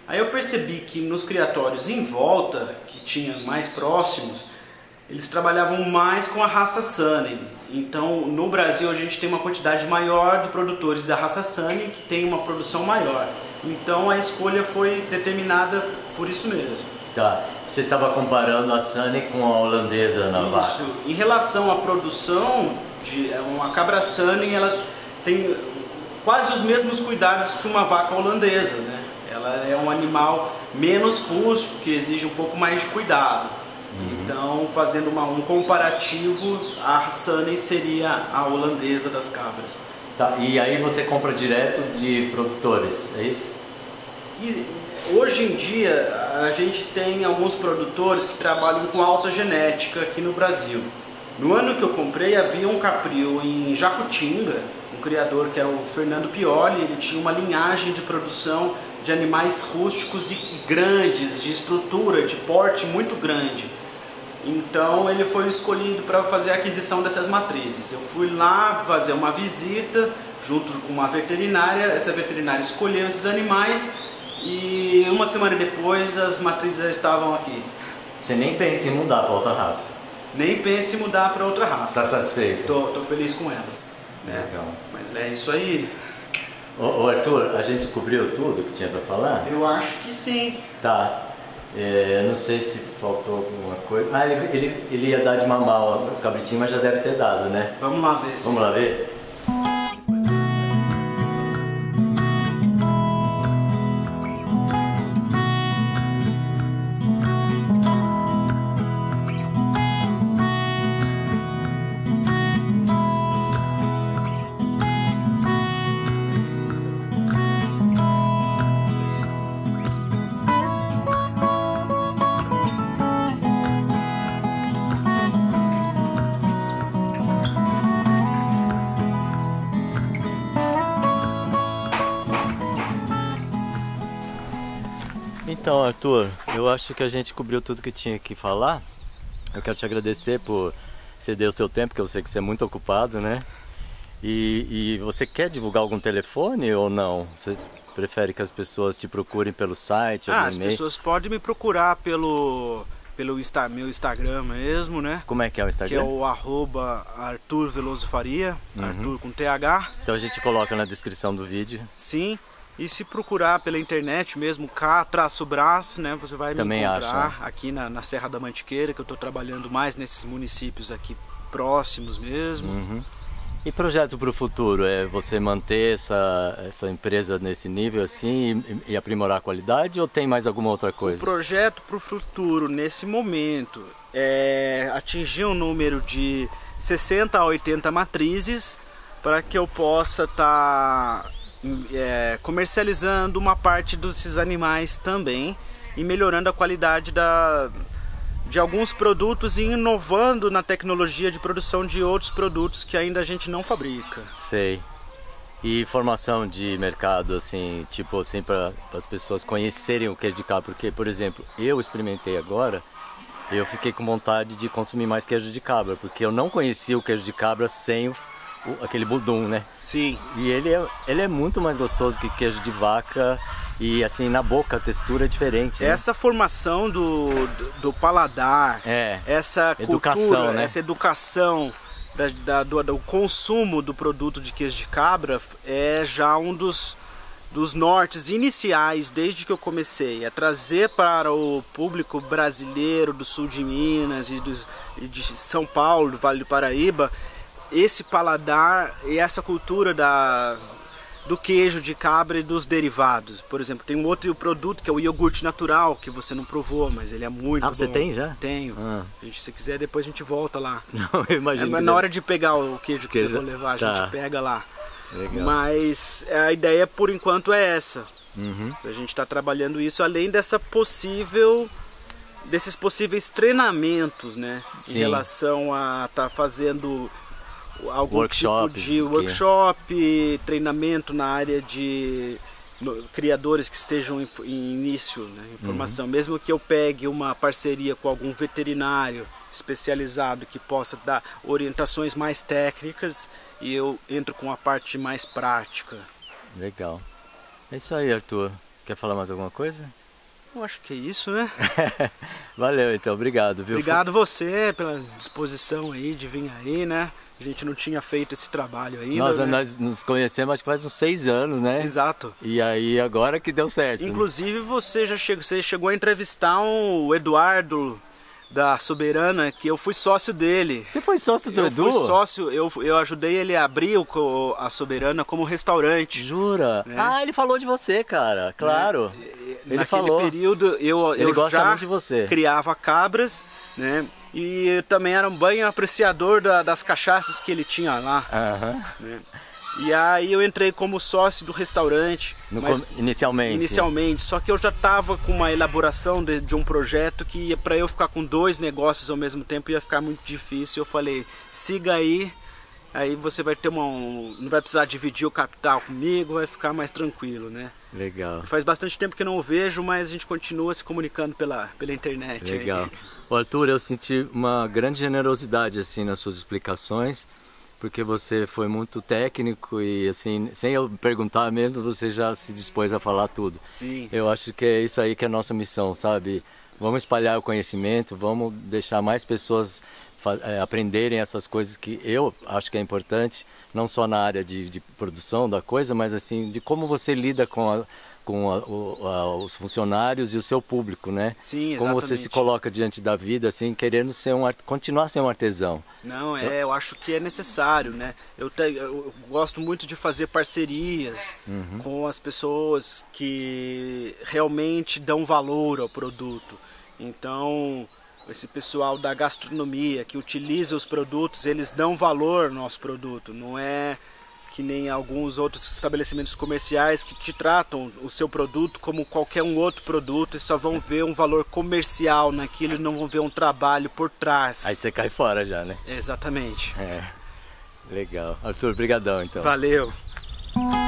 Aí eu percebi que nos criatórios em volta, que tinha mais próximos, eles trabalhavam mais com a raça Sunny. Então no Brasil a gente tem uma quantidade maior de produtores da raça Sunny que tem uma produção maior. Então a escolha foi determinada por isso mesmo. Tá. Você estava comparando a Sunny com a holandesa na vaca. Isso. Em relação à produção, de uma cabra Sunny, ela tem quase os mesmos cuidados que uma vaca holandesa, né? Ela é um animal menos rústico, que exige um pouco mais de cuidado. Uhum. Então, fazendo uma, um comparativo, a Sunny seria a holandesa das cabras. Tá, e aí você compra direto de produtores, é isso? E hoje em dia, a gente tem alguns produtores que trabalham com alta genética aqui no Brasil. No ano que eu comprei, havia um capril em Jacutinga, um criador que era o Fernando Pioli. Ele tinha uma linhagem de produção de animais rústicos e grandes, de estrutura, de porte muito grande. Então ele foi escolhido para fazer a aquisição dessas matrizes. Eu fui lá fazer uma visita junto com uma veterinária. Essa veterinária escolheu esses animais e uma semana depois as matrizes já estavam aqui. Você nem pensa em mudar para outra raça? Nem pense em mudar para outra raça. Está satisfeito? Tô, tô feliz com elas. Né? Legal. Mas é isso aí. Ô, ô Arthur, a gente cobriu tudo que tinha para falar? Eu acho que sim. Tá. É, eu não sei se faltou alguma coisa. Ah, ele, ele, ele ia dar de mamar os cabritinhos, mas já deve ter dado, né? Vamos lá ver. Vamos lá ver? Então, Arthur, eu acho que a gente cobriu tudo que tinha que falar. Eu quero te agradecer por ceder o seu tempo, porque eu sei que você é muito ocupado, né? E, e você quer divulgar algum telefone ou não? Você prefere que as pessoas te procurem pelo site? Ah, as pessoas podem me procurar pelo, pelo Insta, meu Instagram mesmo, né? Como é que é o Instagram? Que é o arroba Arthur Veloso Faria, uhum. Arthur com T H. Então a gente coloca na descrição do vídeo. Sim. E se procurar pela internet mesmo, K-Brás, né, você vai Também me encontrar acha, né? aqui na, na Serra da Mantiqueira, que eu estou trabalhando mais nesses municípios aqui próximos mesmo. Uhum. E projeto para o futuro? É você manter essa, essa empresa nesse nível assim e, e aprimorar a qualidade ou tem mais alguma outra coisa? O projeto para o futuro nesse momento é atingir um número de sessenta a oitenta matrizes para que eu possa estar... Tá É, comercializando uma parte desses animais também e melhorando a qualidade da, de alguns produtos e inovando na tecnologia de produção de outros produtos que ainda a gente não fabrica. Sei. E formação de mercado, assim, tipo assim, para as pessoas conhecerem o queijo de cabra, porque, por exemplo, eu experimentei agora, eu fiquei com vontade de consumir mais queijo de cabra, porque eu não conhecia o queijo de cabra sem o aquele budum, né? Sim. E ele é, ele é muito mais gostoso que queijo de vaca e assim, na boca a textura é diferente. Né? Essa formação do, do, do paladar, é, essa educação, cultura, né? essa educação da, da, do, do consumo do produto de queijo de cabra é já um dos, dos nortes iniciais desde que eu comecei a trazer para o público brasileiro do sul de Minas e, do, e de São Paulo, do Vale do Paraíba, esse paladar e essa cultura da, do queijo de cabra e dos derivados. Por exemplo, tem um outro produto que é o iogurte natural, que você não provou, mas ele é muito ah, bom. Ah, você tem já? Tenho. Ah. Se quiser, depois a gente volta lá. Não, eu imagino. É, na hora de pegar o queijo que queijo... você for levar, a tá. gente pega lá. Legal. Mas a ideia, por enquanto, é essa. Uhum. A gente está trabalhando isso, além dessa possível... desses possíveis treinamentos, né? Sim. Em relação a estar tá fazendo... algum workshop, tipo de workshop, treinamento na área de no, criadores que estejam em, em início, né, em formação. Uhum. Mesmo que eu pegue uma parceria com algum veterinário especializado que possa dar orientações mais técnicas e eu entro com a parte mais prática. Legal. É isso aí, Arthur. Quer falar mais alguma coisa? Eu acho que é isso, né? Valeu, então, obrigado, viu? Obrigado você pela disposição aí de vir aí, né? A gente não tinha feito esse trabalho ainda, Nós, né? nós nos conhecemos acho que faz uns seis anos, né? Exato. E aí agora que deu certo. Inclusive você já chegou, você chegou a entrevistar um, o Eduardo da Soberana, que eu fui sócio dele. Você foi sócio do eu Edu? Eu fui sócio, eu, eu ajudei ele a abrir o, a Soberana como restaurante. Jura? Né? Ah, ele falou de você, cara, claro. Né? Ele Naquele falou. período eu, ele eu gosta já muito de você. criava cabras, né? E eu também era um bem apreciador da, das cachaças que ele tinha lá. Aham. Né? E aí eu entrei como sócio do restaurante. No mas, com... Inicialmente. Inicialmente, só que eu já estava com uma elaboração de, de um projeto que para eu ficar com dois negócios ao mesmo tempo ia ficar muito difícil. Eu falei, siga aí, aí você vai ter uma... Um, não vai precisar dividir o capital comigo, vai ficar mais tranquilo, né? Legal. Faz bastante tempo que eu não o vejo, mas a gente continua se comunicando pela, pela internet. Legal. Aí. Ô, Arthur, eu senti uma grande generosidade assim nas suas explicações, porque você foi muito técnico e assim, sem eu perguntar mesmo, você já se dispôs a falar tudo. Sim. Eu acho que é isso aí que é a nossa missão, sabe? Vamos espalhar o conhecimento, vamos deixar mais pessoas é, aprenderem essas coisas que eu acho que é importante, não só na área de, de produção da coisa, mas assim, de como você lida com a, com a, o, a, os funcionários e o seu público, né? Sim, exatamente. Como você se coloca diante da vida, assim, querendo ser um, continuar sendo um artesão. Não, é, eu acho que é necessário, né? Eu, te, eu gosto muito de fazer parcerias uhum. com as pessoas que realmente dão valor ao produto. Então, esse pessoal da gastronomia que utiliza os produtos, eles dão valor ao nosso produto, não é... que nem alguns outros estabelecimentos comerciais que te tratam o seu produto como qualquer um outro produto e só vão ver um valor comercial naquilo e não vão ver um trabalho por trás. Aí você cai fora já, né? Exatamente. É. Legal. Arthur, brigadão então. Valeu.